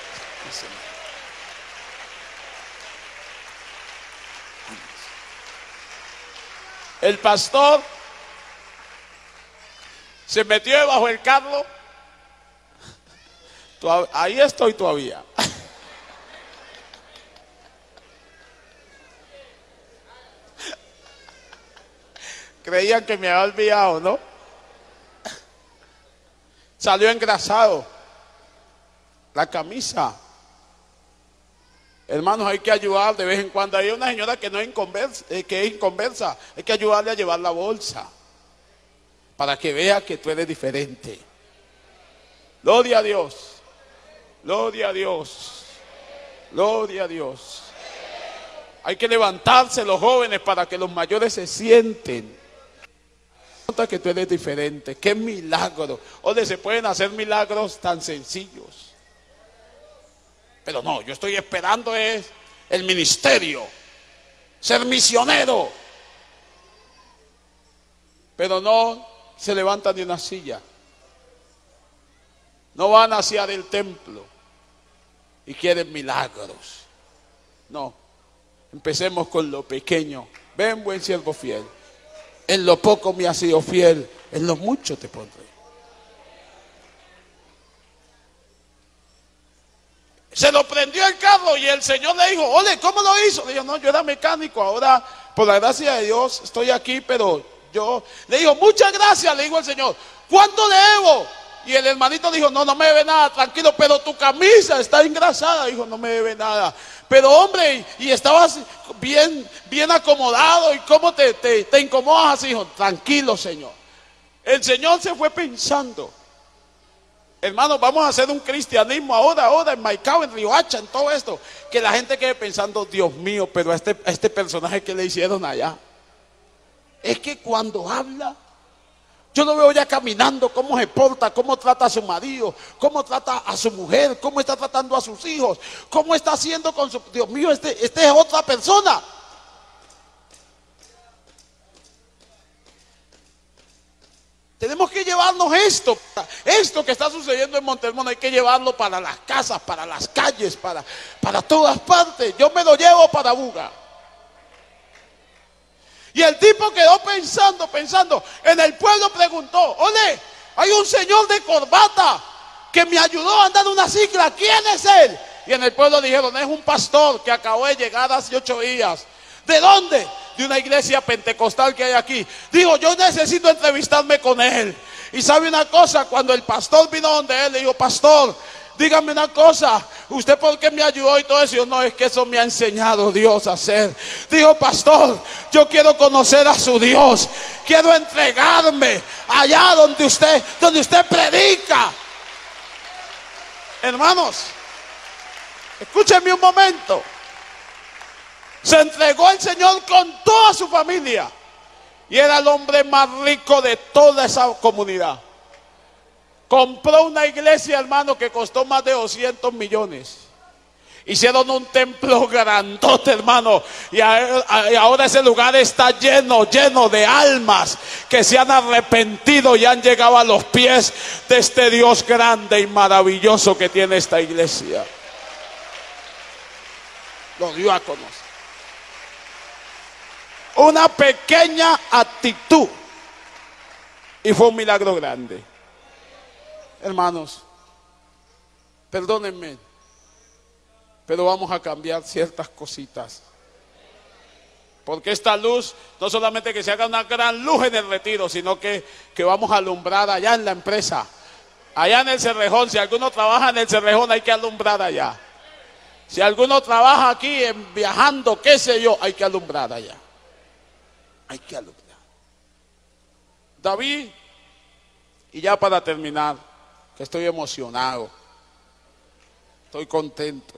El pastor se metió debajo del carro. Ahí estoy todavía. Creían que me había olvidado, ¿no? Salió engrasado la camisa. Hermanos, hay que ayudar de vez en cuando. Hay una señora que no es inconversa, hay que ayudarle a llevar la bolsa para que vea que tú eres diferente. Gloria a Dios, gloria a Dios, gloria a Dios. Hay que levantarse los jóvenes para que los mayores se sienten. Nota que tú eres diferente. Qué milagro. Donde se pueden hacer milagros tan sencillos. Pero no, yo estoy esperando es el ministerio, ser misionero. Pero no se levantan de una silla. No van hacia el templo y quieren milagros. No, empecemos con lo pequeño. Ven, buen siervo fiel. En lo poco me has sido fiel, en lo mucho te pondré. Se lo prendió el carro y el Señor le dijo, ole, ¿cómo lo hizo? Le dijo, no, yo era mecánico, ahora por la gracia de Dios estoy aquí, pero yo... Le dijo, muchas gracias, le dijo el Señor, ¿cuánto le debo? Y el hermanito dijo, no, no me debe nada, tranquilo, pero tu camisa está engrasada. Dijo, no me debe nada. Pero hombre, y estabas bien acomodado, ¿y cómo te incomodas así? Dijo, tranquilo, Señor. El Señor se fue pensando. Hermanos, vamos a hacer un cristianismo ahora en Maicao, en Riohacha, en todo esto. Que la gente quede pensando, Dios mío, pero a este personaje que le hicieron allá. Es que cuando habla, yo lo veo ya caminando, cómo se porta, cómo trata a su marido, cómo trata a su mujer, cómo está tratando a sus hijos, cómo está haciendo con su... Dios mío, este es otra persona. Tenemos que llevarnos esto que está sucediendo en Montermono, hay que llevarlo para las casas, para las calles, para todas partes. Yo me lo llevo para Buga. Y el tipo quedó pensando, en el pueblo preguntó, ole, hay un señor de corbata que me ayudó a andar una cicla, ¿quién es él? Y en el pueblo dijeron, es un pastor que acabó de llegar hace 8 días. ¿De dónde? De una iglesia pentecostal que hay aquí. Dijo, yo necesito entrevistarme con él. Y sabe una cosa, cuando el pastor vino donde él, le dijo, pastor, dígame una cosa, ¿usted por qué me ayudó y todo eso? Yo, no, es que eso me ha enseñado Dios a hacer. Dijo, pastor, yo quiero conocer a su Dios. Quiero entregarme allá donde usted predica. Hermanos, escúchenme un momento. Se entregó al Señor con toda su familia. Y era el hombre más rico de toda esa comunidad. Compró una iglesia, hermano, que costó más de 200 millones. Hicieron un templo grandote, hermano. Y ahora ese lugar está lleno de almas que se han arrepentido y han llegado a los pies de este Dios grande y maravilloso que tiene esta iglesia. Lo dio a conocer. Una pequeña actitud y fue un milagro grande. Hermanos, perdónenme, pero vamos a cambiar ciertas cositas. Porque esta luz, no solamente que se haga una gran luz en el retiro, sino que vamos a alumbrar allá en la empresa, allá en el Cerrejón. Si alguno trabaja en el Cerrejón, hay que alumbrar allá. Si alguno trabaja aquí viajando, qué sé yo, hay que alumbrar allá. Hay que alumbrar. David, y ya para terminar, que estoy emocionado, estoy contento.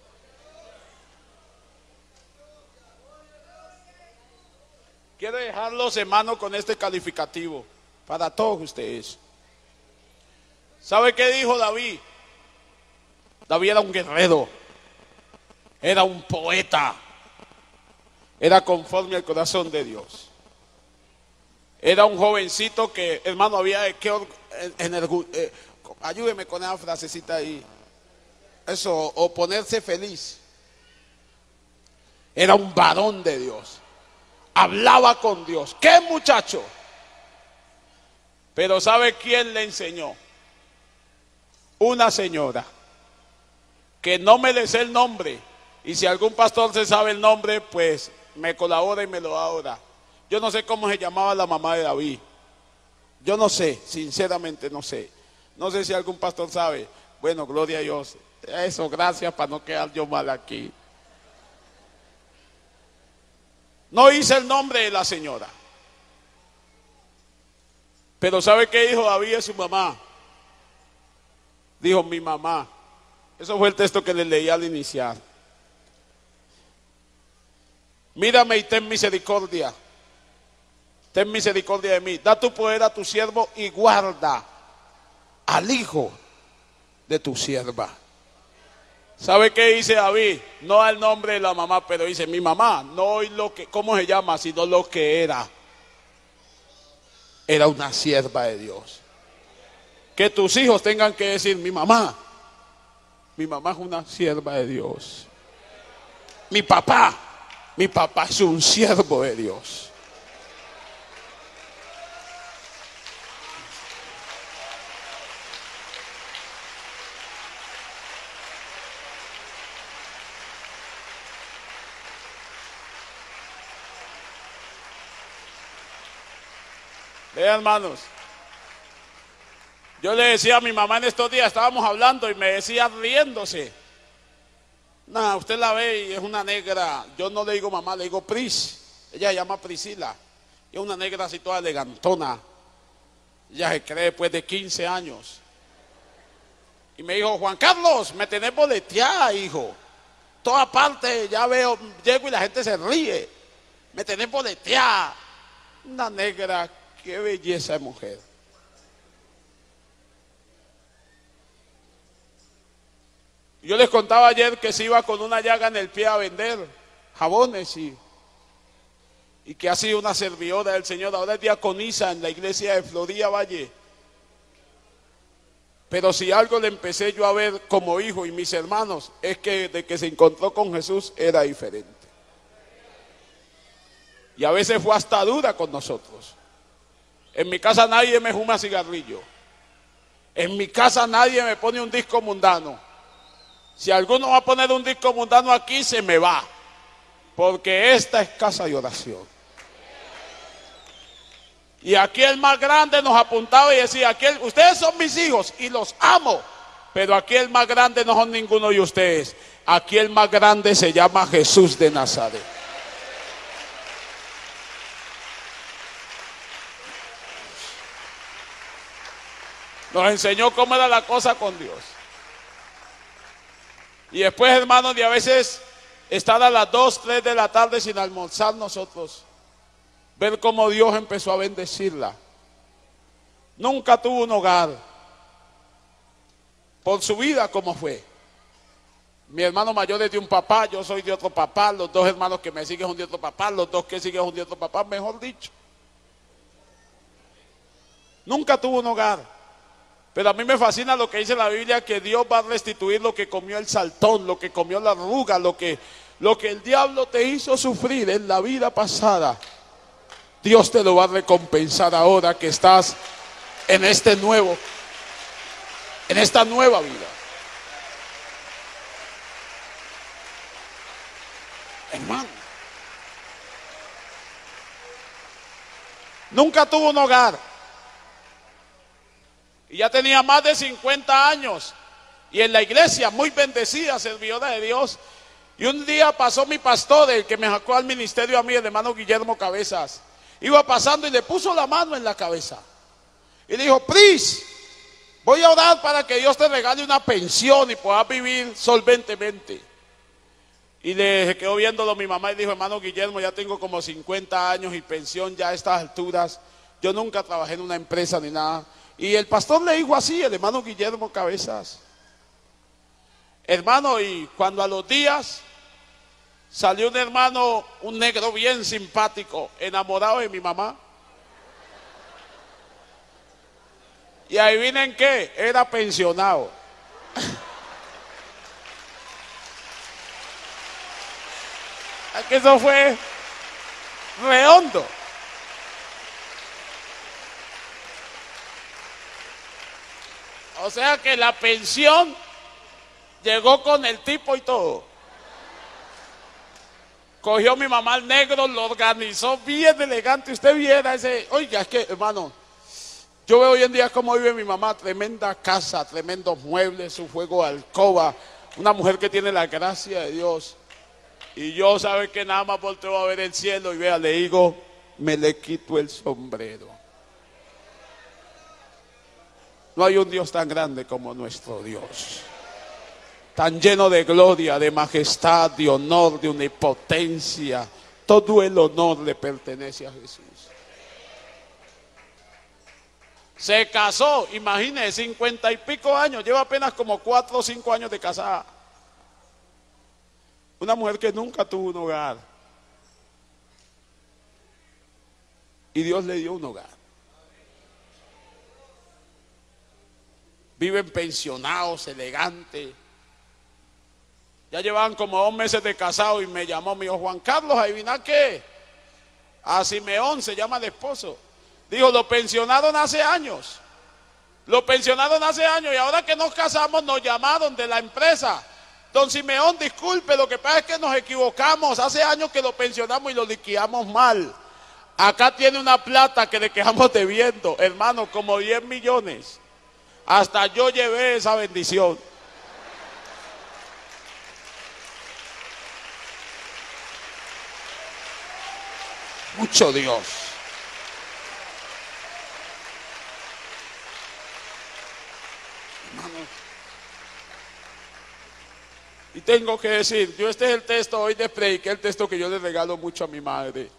Quiero dejarlos, hermanos, con este calificativo para todos ustedes. ¿Sabe qué dijo David? David era un guerrero, era un poeta, era conforme al corazón de Dios. Era un jovencito que, hermano, había que ayúdeme con esa frasecita ahí. Eso, o ponerse feliz. Era un varón de Dios. Hablaba con Dios. ¿Qué muchacho? Pero ¿sabe quién le enseñó? Una señora que no me le sé el nombre. Y si algún pastor se sabe el nombre, pues me colabora y me lo da ahora. Yo no sé cómo se llamaba la mamá de David. Yo no sé, sinceramente no sé. No sé si algún pastor sabe. Bueno, gloria a Dios. Eso, gracias, para no quedar yo mal aquí. No hice el nombre de la señora. Pero ¿sabe qué dijo David de su mamá? Dijo, mi mamá. Eso fue el texto que le leí al iniciar. Mírame y ten misericordia. Ten misericordia de mí. Da tu poder a tu siervo y guarda al hijo de tu sierva. ¿Sabe qué dice David? No al nombre de la mamá, pero dice mi mamá, no lo que, ¿cómo se llama? Sino lo que era. Era una sierva de Dios. Que tus hijos tengan que decir mi mamá es una sierva de Dios. Mi papá es un siervo de Dios. Vean, hermanos, yo le decía a mi mamá en estos días, estábamos hablando y me decía riéndose. Nada, usted la ve y es una negra, yo no le digo mamá, le digo Pris, ella se llama Priscila, y es una negra así toda elegantona, ella se cree después de 15 años. Y me dijo, Juan Carlos, me tenés boleteada, hijo. Toda parte ya veo, llego y la gente se ríe, me tenés boleteada. Una negra. Qué belleza de mujer. Yo les contaba ayer que se iba con una llaga en el pie a vender jabones y que ha sido una servidora del Señor. Ahora es diaconisa en la iglesia de Florida Valle. Pero si algo le empecé yo a ver como hijo y mis hermanos, es que de que se encontró con Jesús era diferente. Y a veces fue hasta dura con nosotros. En mi casa nadie me fuma cigarrillo. En mi casa nadie me pone un disco mundano. Si alguno va a poner un disco mundano aquí, se me va. Porque esta es casa de oración. Y aquí el más grande nos apuntaba y decía, ustedes son mis hijos y los amo. Pero aquí el más grande no son ninguno de ustedes. Aquí el más grande se llama Jesús de Nazaret. Nos enseñó cómo era la cosa con Dios. Y después, hermanos, de a veces estar a las 2, 3 de la tarde sin almorzar nosotros, ver cómo Dios empezó a bendecirla. Nunca tuvo un hogar. Por su vida, ¿cómo fue? Mi hermano mayor es de un papá, yo soy de otro papá, los dos hermanos que me siguen son de otro papá, los dos que siguen son de otro papá, mejor dicho. Nunca tuvo un hogar. Pero a mí me fascina lo que dice la Biblia, que Dios va a restituir lo que comió el saltón, lo que comió la arruga, lo que el diablo te hizo sufrir en la vida pasada. Dios te lo va a recompensar ahora que estás en esta nueva vida. Hermano, nunca tuvo un hogar y ya tenía más de 50 años y en la iglesia muy bendecida, servidora de Dios. Y un día pasó mi pastor, el que me sacó al ministerio a mí, el hermano Guillermo Cabezas, iba pasando y le puso la mano en la cabeza y le dijo: Pris, voy a orar para que Dios te regale una pensión y puedas vivir solventemente. Y le quedó viéndolo mi mamá y dijo: hermano Guillermo, ya tengo como 50 años y pensión ya a estas alturas. Yo nunca trabajé en una empresa ni nada. Y el pastor le dijo así, el hermano Guillermo Cabezas: hermano, y cuando a los días salió un hermano, un negro bien simpático, enamorado de mi mamá. Y adivinen qué, era pensionado. Que eso fue redondo. O sea que la pensión llegó con el tipo y todo. Cogió mi mamá al negro, lo organizó bien elegante. Usted viera ese, oiga, es que hermano, yo veo hoy en día cómo vive mi mamá, tremenda casa, tremendos muebles, su juego de alcoba, una mujer que tiene la gracia de Dios. Y yo, sabe que nada más volteo a ver el cielo y vea, le digo, me le quito el sombrero. No hay un Dios tan grande como nuestro Dios, tan lleno de gloria, de majestad, de honor, de omnipotencia. Todo el honor le pertenece a Jesús. Se casó, imagínese, 50 y pico años, lleva apenas como 4 o 5 años de casada. Una mujer que nunca tuvo un hogar. Y Dios le dio un hogar. Viven pensionados, elegantes. Ya llevaban como 2 meses de casado y me llamó, me dijo: Juan Carlos, ¿adivina qué? A Simeón, se llama el esposo. Dijo: lo pensionaron hace años. Lo pensionaron hace años y ahora que nos casamos nos llamaron de la empresa. Don Simeón, disculpe, lo que pasa es que nos equivocamos. Hace años que lo pensionamos y lo liquidamos mal. Acá tiene una plata que le quedamos debiendo, hermano, como 10 millones. Hasta yo llevé esa bendición. Mucho Dios. Hermano. Y tengo que decir, yo este es el texto, hoy les prediqué el texto que yo le regalo mucho a mi madre.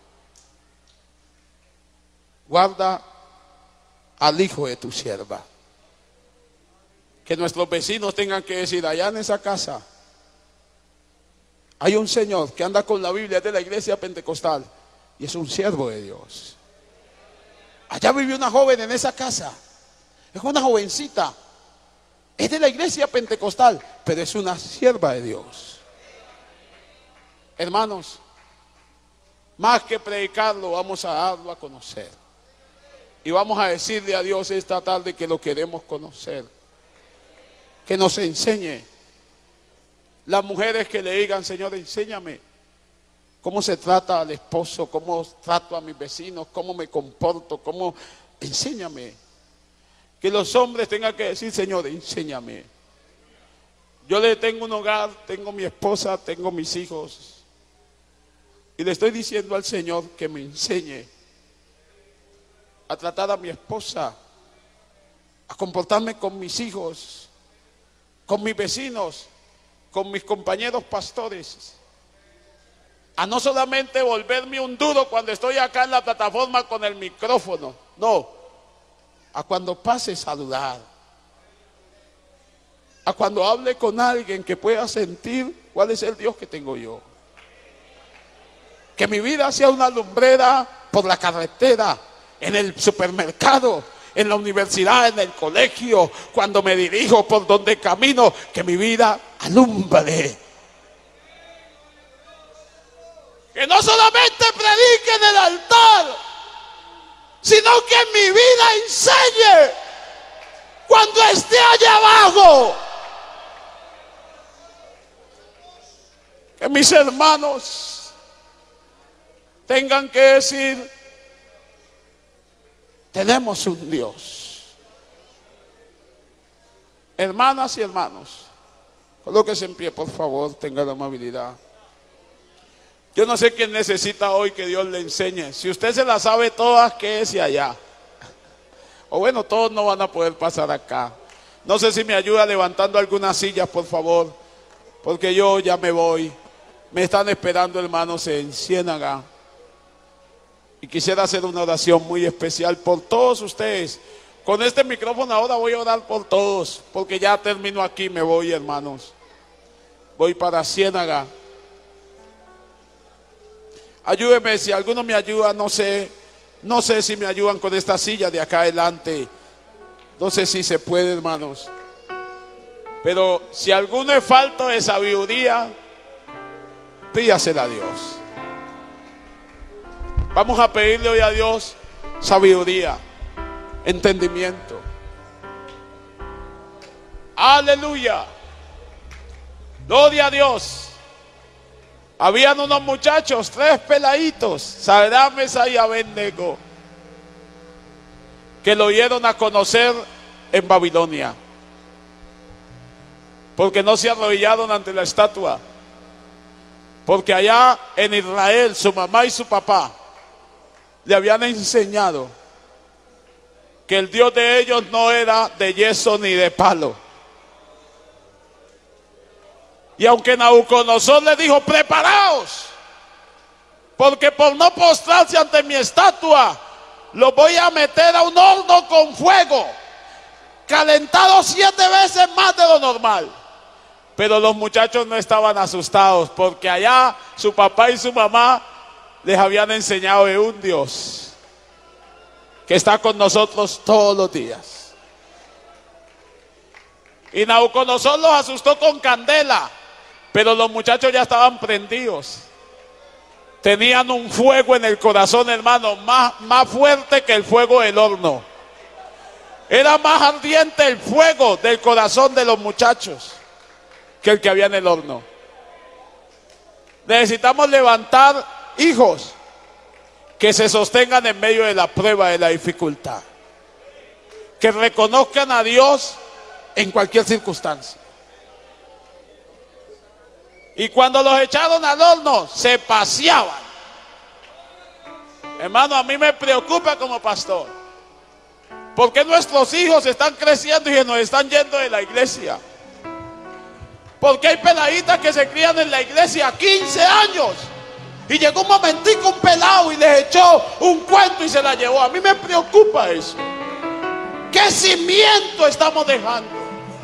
Guarda al hijo de tu sierva. Que nuestros vecinos tengan que decir: allá en esa casa hay un señor que anda con la Biblia de la iglesia pentecostal y es un siervo de Dios. Allá vive una joven en esa casa, es una jovencita, es de la iglesia pentecostal, pero es una sierva de Dios. Hermanos, más que predicarlo, vamos a darlo a conocer. Y vamos a decirle a Dios esta tarde que lo queremos conocer. Que nos enseñe. Las mujeres que le digan: Señor, enséñame cómo se trata al esposo, cómo trato a mis vecinos, cómo me comporto, cómo... Enséñame. Que los hombres tengan que decir: Señor, enséñame. Yo le tengo un hogar, tengo mi esposa, tengo mis hijos. Y le estoy diciendo al Señor que me enseñe a tratar a mi esposa, a comportarme con mis hijos, con mis vecinos, con mis compañeros pastores, a no solamente volverme un duro cuando estoy acá en la plataforma con el micrófono, no, a cuando pase saludar, a cuando hable con alguien que pueda sentir cuál es el Dios que tengo yo. Que mi vida sea una lumbrera por la carretera, en el supermercado, en la universidad, en el colegio, cuando me dirijo por donde camino, que mi vida alumbre. Que no solamente predique en el altar, sino que mi vida enseñe cuando esté allá abajo. Que mis hermanos tengan que decir: tenemos un Dios. Hermanas y hermanos, colóquense en pie, por favor, tengan la amabilidad. Yo no sé quién necesita hoy que Dios le enseñe. Si usted se la sabe todas, quédese allá. O bueno, todos no van a poder pasar acá. No sé si me ayuda levantando algunas sillas, por favor, porque yo ya me voy. Me están esperando, hermanos, en Ciénaga. Y quisiera hacer una oración muy especial por todos ustedes. Con este micrófono ahora voy a orar por todos, porque ya termino aquí, me voy, hermanos. Voy para Ciénaga. Ayúdeme, si alguno me ayuda, no sé si me ayudan con esta silla de acá adelante. No sé si se puede, hermanos. Pero si alguno es falto de sabiduría, pídasela a Dios. Vamos a pedirle hoy a Dios sabiduría, entendimiento. Aleluya. Gloria a Dios. Habían unos muchachos, 3 peladitos, Sadrach, Mesach y Abednego, que lo dieron a conocer en Babilonia, porque no se arrodillaron ante la estatua. Porque allá en Israel su mamá y su papá le habían enseñado que el Dios de ellos no era de yeso ni de palo. Y aunque Nabucodonosor le dijo: preparaos, porque por no postrarse ante mi estatua, los voy a meter a un horno con fuego, calentado 7 veces más de lo normal. Pero los muchachos no estaban asustados, porque allá su papá y su mamá les habían enseñado de un Dios que está con nosotros todos los días. Y Nabucodonosor los asustó con candela, pero los muchachos ya estaban prendidos. Tenían un fuego en el corazón, hermano, más fuerte que el fuego del horno. Era más ardiente el fuego del corazón de los muchachos que el que había en el horno. Necesitamos levantar hijos que se sostengan en medio de la prueba, de la dificultad, que reconozcan a Dios en cualquier circunstancia. Y cuando los echaron al horno, se paseaban. Hermano, a mí me preocupa como pastor, porque nuestros hijos están creciendo y se nos están yendo de la iglesia. Porque hay peladitas que se crían en la iglesia 15 años y llegó un momentico un pelado y les echó un cuento y se la llevó. A mí me preocupa eso. ¿Qué cimiento estamos dejando?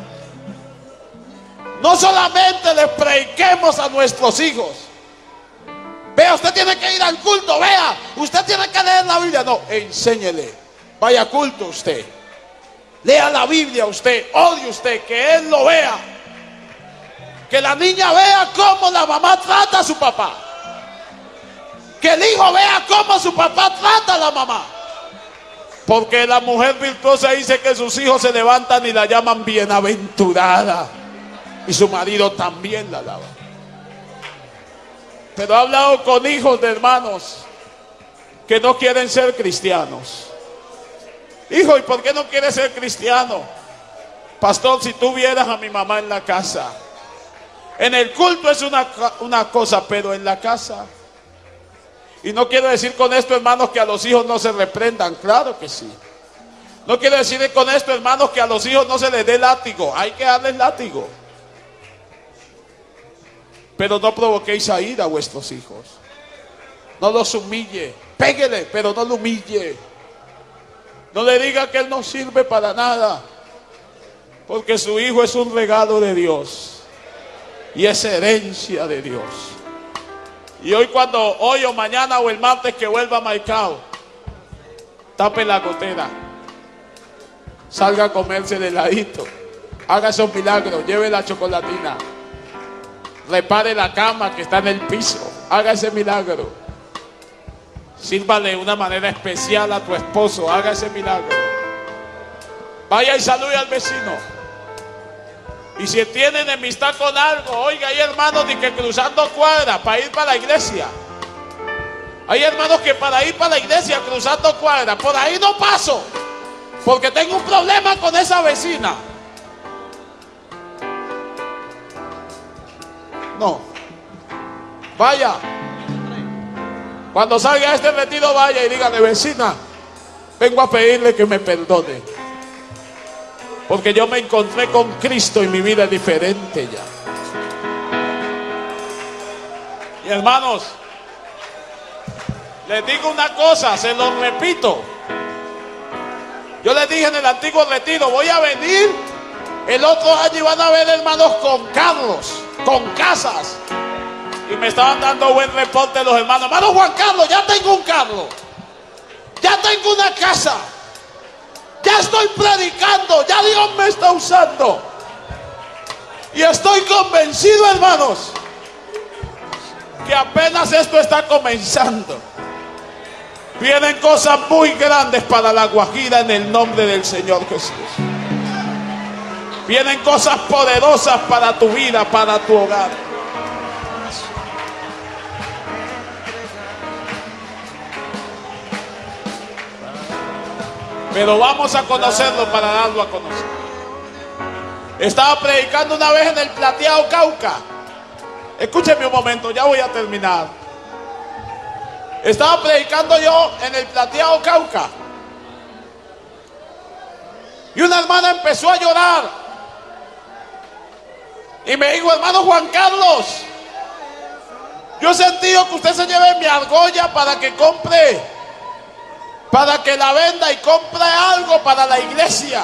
No solamente les prediquemos a nuestros hijos. Vea, usted tiene que ir al culto. Vea, usted tiene que leer la Biblia. No, enséñele. Vaya a culto usted. Lea la Biblia usted. Odie usted, que él lo vea. Que la niña vea cómo la mamá trata a su papá. Que el hijo vea cómo su papá trata a la mamá. Porque la mujer virtuosa dice que sus hijos se levantan y la llaman bienaventurada. Y su marido también la alaba. Pero he hablado con hijos de hermanos que no quieren ser cristianos. Hijo, ¿y por qué no quieres ser cristiano? Pastor, si tú vieras a mi mamá en la casa. En el culto es una cosa, pero en la casa. Y no quiero decir con esto, hermanos, que a los hijos no se reprendan. Claro que sí. No quiero decir con esto, hermanos, que a los hijos no se les dé látigo. Hay que darles látigo. pero no provoquéis a ira a vuestros hijos. No los humille. Péguele, pero no lo humille. No le diga que él no sirve para nada, porque su hijo es un regalo de Dios y es herencia de Dios. Y hoy o mañana o el martes que vuelva a Maicao, tape la gotera, salga a comerse el heladito, haga esos milagros, lleve la chocolatina, repare la cama que está en el piso, haga ese milagro, sírvale de una manera especial a tu esposo, haga ese milagro, vaya y salude al vecino. Y si tiene enemistad con algo, oiga, hay hermanos ni que cruzando cuadra para ir para la iglesia. Hay hermanos que para ir para la iglesia cruzando cuadra, por ahí no paso, porque tengo un problema con esa vecina. No. Vaya. Cuando salga a este retiro, vaya y dígale: vecina, vengo a pedirle que me perdone, porque yo me encontré con Cristo y mi vida es diferente ya. Y hermanos, les digo una cosa, se lo repito. Yo les dije en el antiguo retiro: voy a venir el otro año y van a ver hermanos con carros, con casas. Y me estaban dando buen reporte los hermanos: hermano Juan Carlos, ya tengo un carro, ya tengo una casa, ya estoy predicando, ya Dios me está usando. Y estoy convencido, hermanos, que apenas esto está comenzando. Vienen cosas muy grandes para La Guajira en el nombre del Señor Jesús. Vienen cosas poderosas para tu vida, para tu hogar. Pero vamos a conocerlo para darlo a conocer. Estaba predicando una vez en el Plateado Cauca. Escúcheme un momento, ya voy a terminar. Estaba predicando yo en el Plateado Cauca. Y una hermana empezó a llorar. Y me dijo: hermano Juan Carlos, yo he sentido que usted se lleve mi argolla para que compre, para que la venda y compre algo para la iglesia.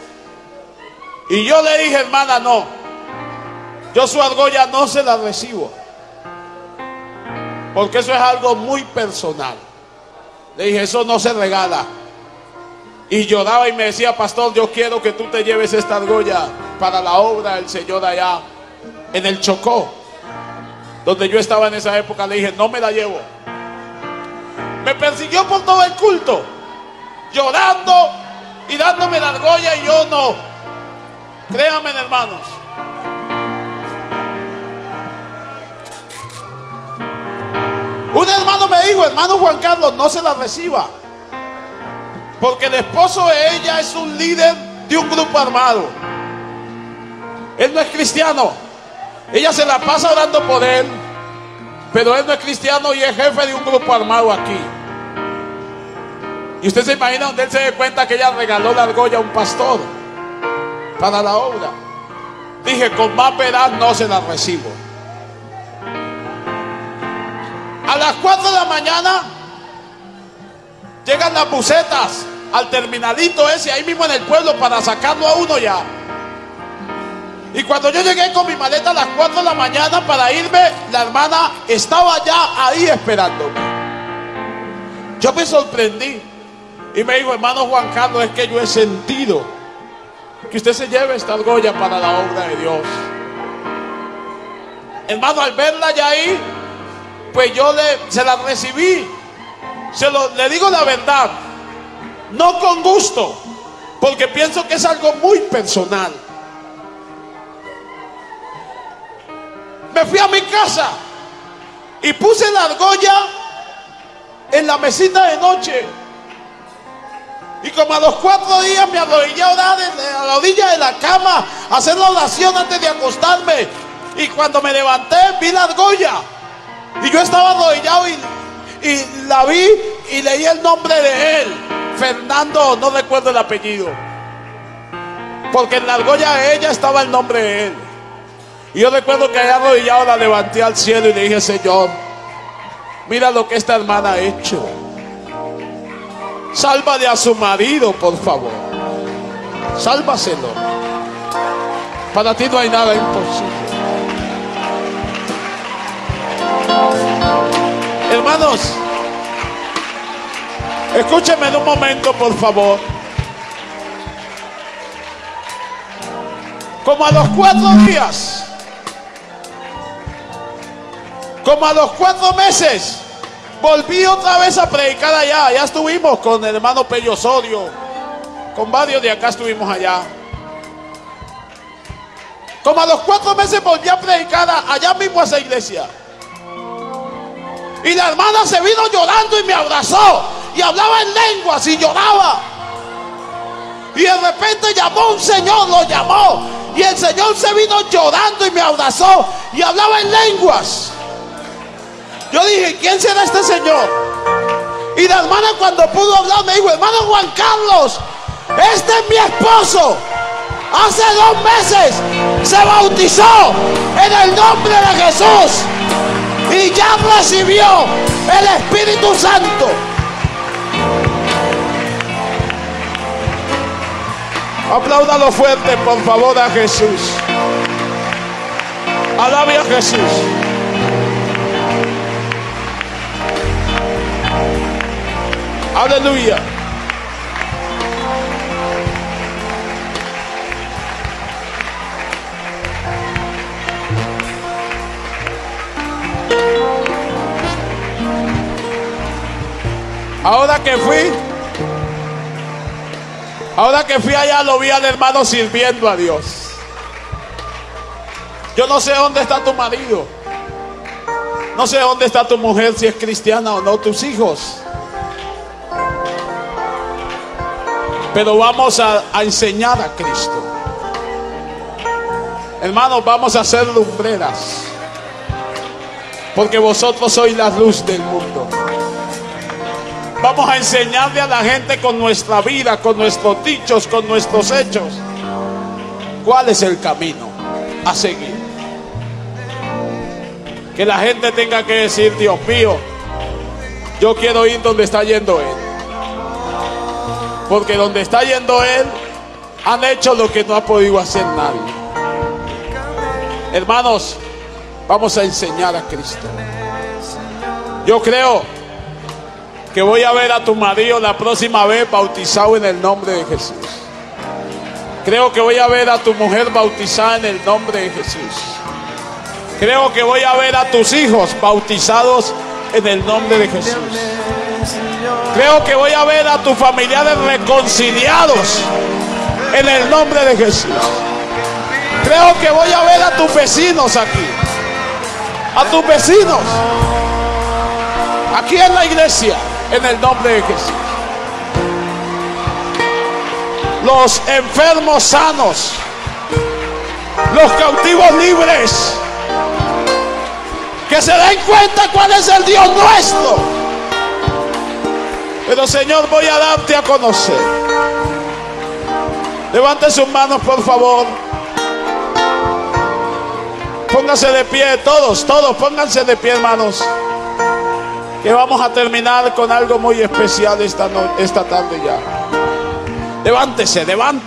Y yo le dije: hermana, no, yo su argolla no se la recibo, porque eso es algo muy personal. Le dije: eso no se regala. Y lloraba y me decía: pastor, yo quiero que tú te lleves esta argolla para la obra del Señor allá en el Chocó, donde yo estaba en esa época. Le dije: no me la llevo. Me persiguió por todo el culto, llorando y dándome la argolla, y yo no. Créanme, hermanos, un hermano me dijo: hermano Juan Carlos, no se la reciba, porque el esposo de ella es un líder de un grupo armado. Él no es cristiano. Ella se la pasa orando por él, pero él no es cristiano y es jefe de un grupo armado aquí. Y usted se imagina donde él se dé cuenta que ella regaló la argolla a un pastor para la obra. Dije: con más piedad no se la recibo. A las 4 de la mañana llegan las busetas al terminalito ese ahí mismo en el pueblo para sacarlo a uno ya. Y cuando yo llegué con mi maleta a las 4 de la mañana para irme, la hermana estaba ya ahí esperándome. Yo me sorprendí y me dijo: hermano Juan Carlos, es que yo he sentido que usted se lleve esta argolla para la obra de Dios. Hermano, al verla ya ahí, pues yo se la recibí. Le digo la verdad, no con gusto, porque pienso que es algo muy personal. Me fui a mi casa y puse la argolla en la mesita de noche. Y como a los 4 días me arrodillé a orar a la orilla de la cama, a hacer la oración antes de acostarme. Y cuando me levanté, vi la argolla. Y yo estaba arrodillado y la vi y leí el nombre de él. Fernando, no recuerdo el apellido, porque en la argolla de ella estaba el nombre de él. Y yo recuerdo que allá arrodillado la levanté al cielo y le dije: Señor, mira lo que esta hermana ha hecho. Sálvale a su marido, por favor. Sálvaselo. Para ti no hay nada imposible. Hermanos, escúchenme en un momento, por favor. Como a los 4 días, como a los 4 meses, volví otra vez a predicar allá. Allá estuvimos con el hermano Pello Osorio, con varios de acá estuvimos allá. Como a los 4 meses volví a predicar allá mismo a esa iglesia. Y la hermana se vino llorando y me abrazó. Y hablaba en lenguas y lloraba. Y de repente llamó un señor, lo llamó. Y el señor se vino llorando y me abrazó. Y hablaba en lenguas. Yo dije: ¿quién será este señor? Y la hermana, cuando pudo hablar, me dijo: hermano Juan Carlos, este es mi esposo. Hace 2 meses se bautizó en el nombre de Jesús y ya recibió el Espíritu Santo. Apláudalo fuerte, por favor, a Jesús. Alabe a Jesús. Aleluya. Ahora que fui allá, lo vi al hermano sirviendo a Dios. Yo no sé dónde está tu marido, no sé dónde está tu mujer, si es cristiana o no, tus hijos. Pero vamos a enseñar a Cristo. Hermanos, vamos a ser lumbreras, porque vosotros sois la luz del mundo. Vamos a enseñarle a la gente con nuestra vida, con nuestros dichos, con nuestros hechos, cuál es el camino a seguir. Que la gente tenga que decir: Dios mío, yo quiero ir donde está yendo Él. Porque donde está yendo Él, han hecho lo que no ha podido hacer nadie. Hermanos, vamos a enseñar a Cristo. Yo creo que voy a ver a tu marido la próxima vez bautizado en el nombre de Jesús. Creo que voy a ver a tu mujer bautizada en el nombre de Jesús. Creo que voy a ver a tus hijos bautizados en el nombre de Jesús. Creo que voy a ver a tus familiares reconciliados en el nombre de Jesús. Creo que voy a ver a tus vecinos aquí, a tus vecinos aquí en la iglesia, en el nombre de Jesús. Los enfermos sanos, los cautivos libres, que se den cuenta cuál es el Dios nuestro. Pero Señor, voy a darte a conocer. Levante sus manos, por favor. Pónganse de pie, todos pónganse de pie, hermanos, que vamos a terminar con algo muy especial esta tarde ya. Levántese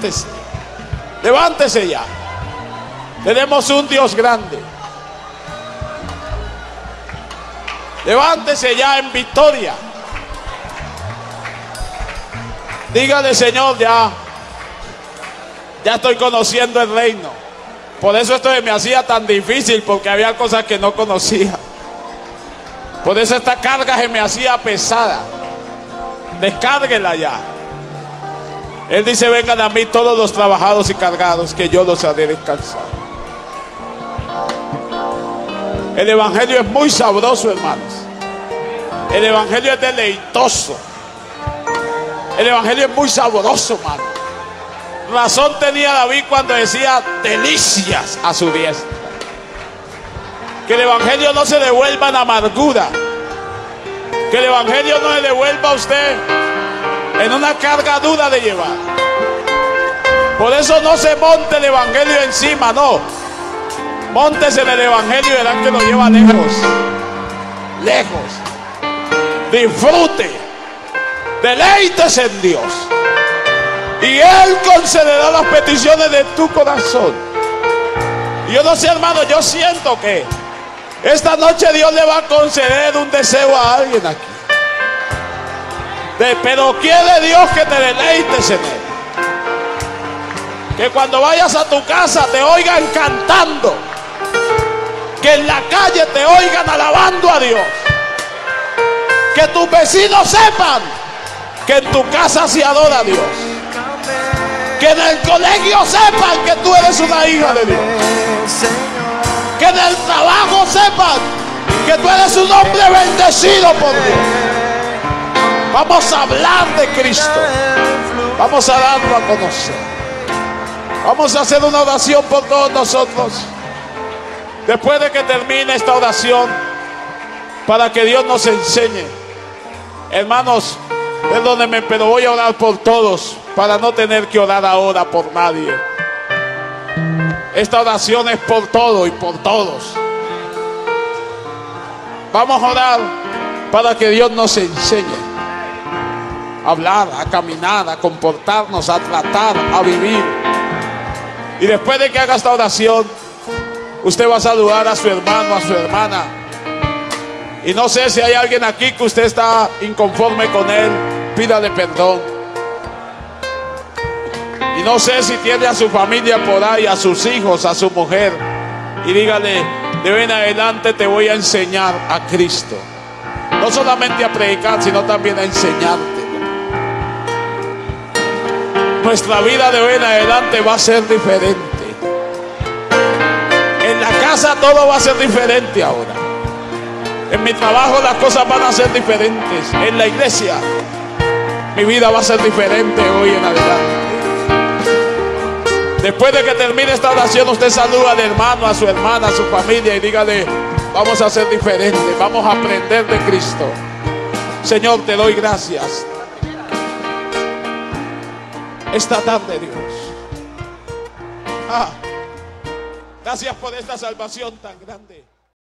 ya. Tenemos un Dios grande. Levántese ya en victoria. Dígale: Señor, ya estoy conociendo el reino. Por eso esto me hacía tan difícil, porque había cosas que no conocía. Por eso esta carga se me hacía pesada. Descárguela ya. Él dice: vengan a mí todos los trabajados y cargados, que yo los haré descansar. El evangelio es muy sabroso, hermanos. El evangelio es deleitoso. El evangelio es muy sabroso, hermano. Razón tenía David cuando decía: delicias a su diestra. Que el evangelio no se devuelva en amargura. Que el evangelio no le devuelva a usted en una carga dura de llevar. Por eso no se monte el evangelio encima, no. Móntese en el evangelio y verán que lo lleva lejos. Lejos. Disfrute. Deleites en Dios. Y Él concederá las peticiones de tu corazón. Y yo no sé, hermano, yo siento que esta noche Dios le va a conceder un deseo a alguien aquí. Pero quiere Dios que te deleites en Él. Que cuando vayas a tu casa te oigan cantando. Que en la calle te oigan alabando a Dios. Que tus vecinos sepan que en tu casa se adora a Dios. Que en el colegio sepan que tú eres una hija de Dios. Que en el trabajo sepan que tú eres un hombre bendecido por Dios. Vamos a hablar de Cristo. Vamos a darlo a conocer. Vamos a hacer una oración por todos nosotros. Después de que termine esta oración, para que Dios nos enseñe. Hermanos, perdónenme, pero voy a orar por todos, para no tener que orar ahora por nadie. Esta oración es por todo y por todos. Vamos a orar para que Dios nos enseñe a hablar, a caminar, a comportarnos, a tratar, a vivir. Y después de que haga esta oración, usted va a saludar a su hermano, a su hermana. Y no sé si hay alguien aquí que usted está inconforme con él, pídale perdón. Y no sé si tiene a su familia por ahí, a sus hijos, a su mujer, y dígale, de hoy en adelante te voy a enseñar a Cristo. No solamente a predicar, sino también a enseñarte. Nuestra vida de hoy en adelante va a ser diferente. En la casa todo va a ser diferente ahora. En mi trabajo las cosas van a ser diferentes. En la iglesia mi vida va a ser diferente hoy en adelante. Después de que termine esta oración, usted saluda al hermano, a su hermana, a su familia y dígale, vamos a ser diferentes, vamos a aprender de Cristo. Señor, te doy gracias esta tarde, Dios. Gracias por esta salvación tan grande.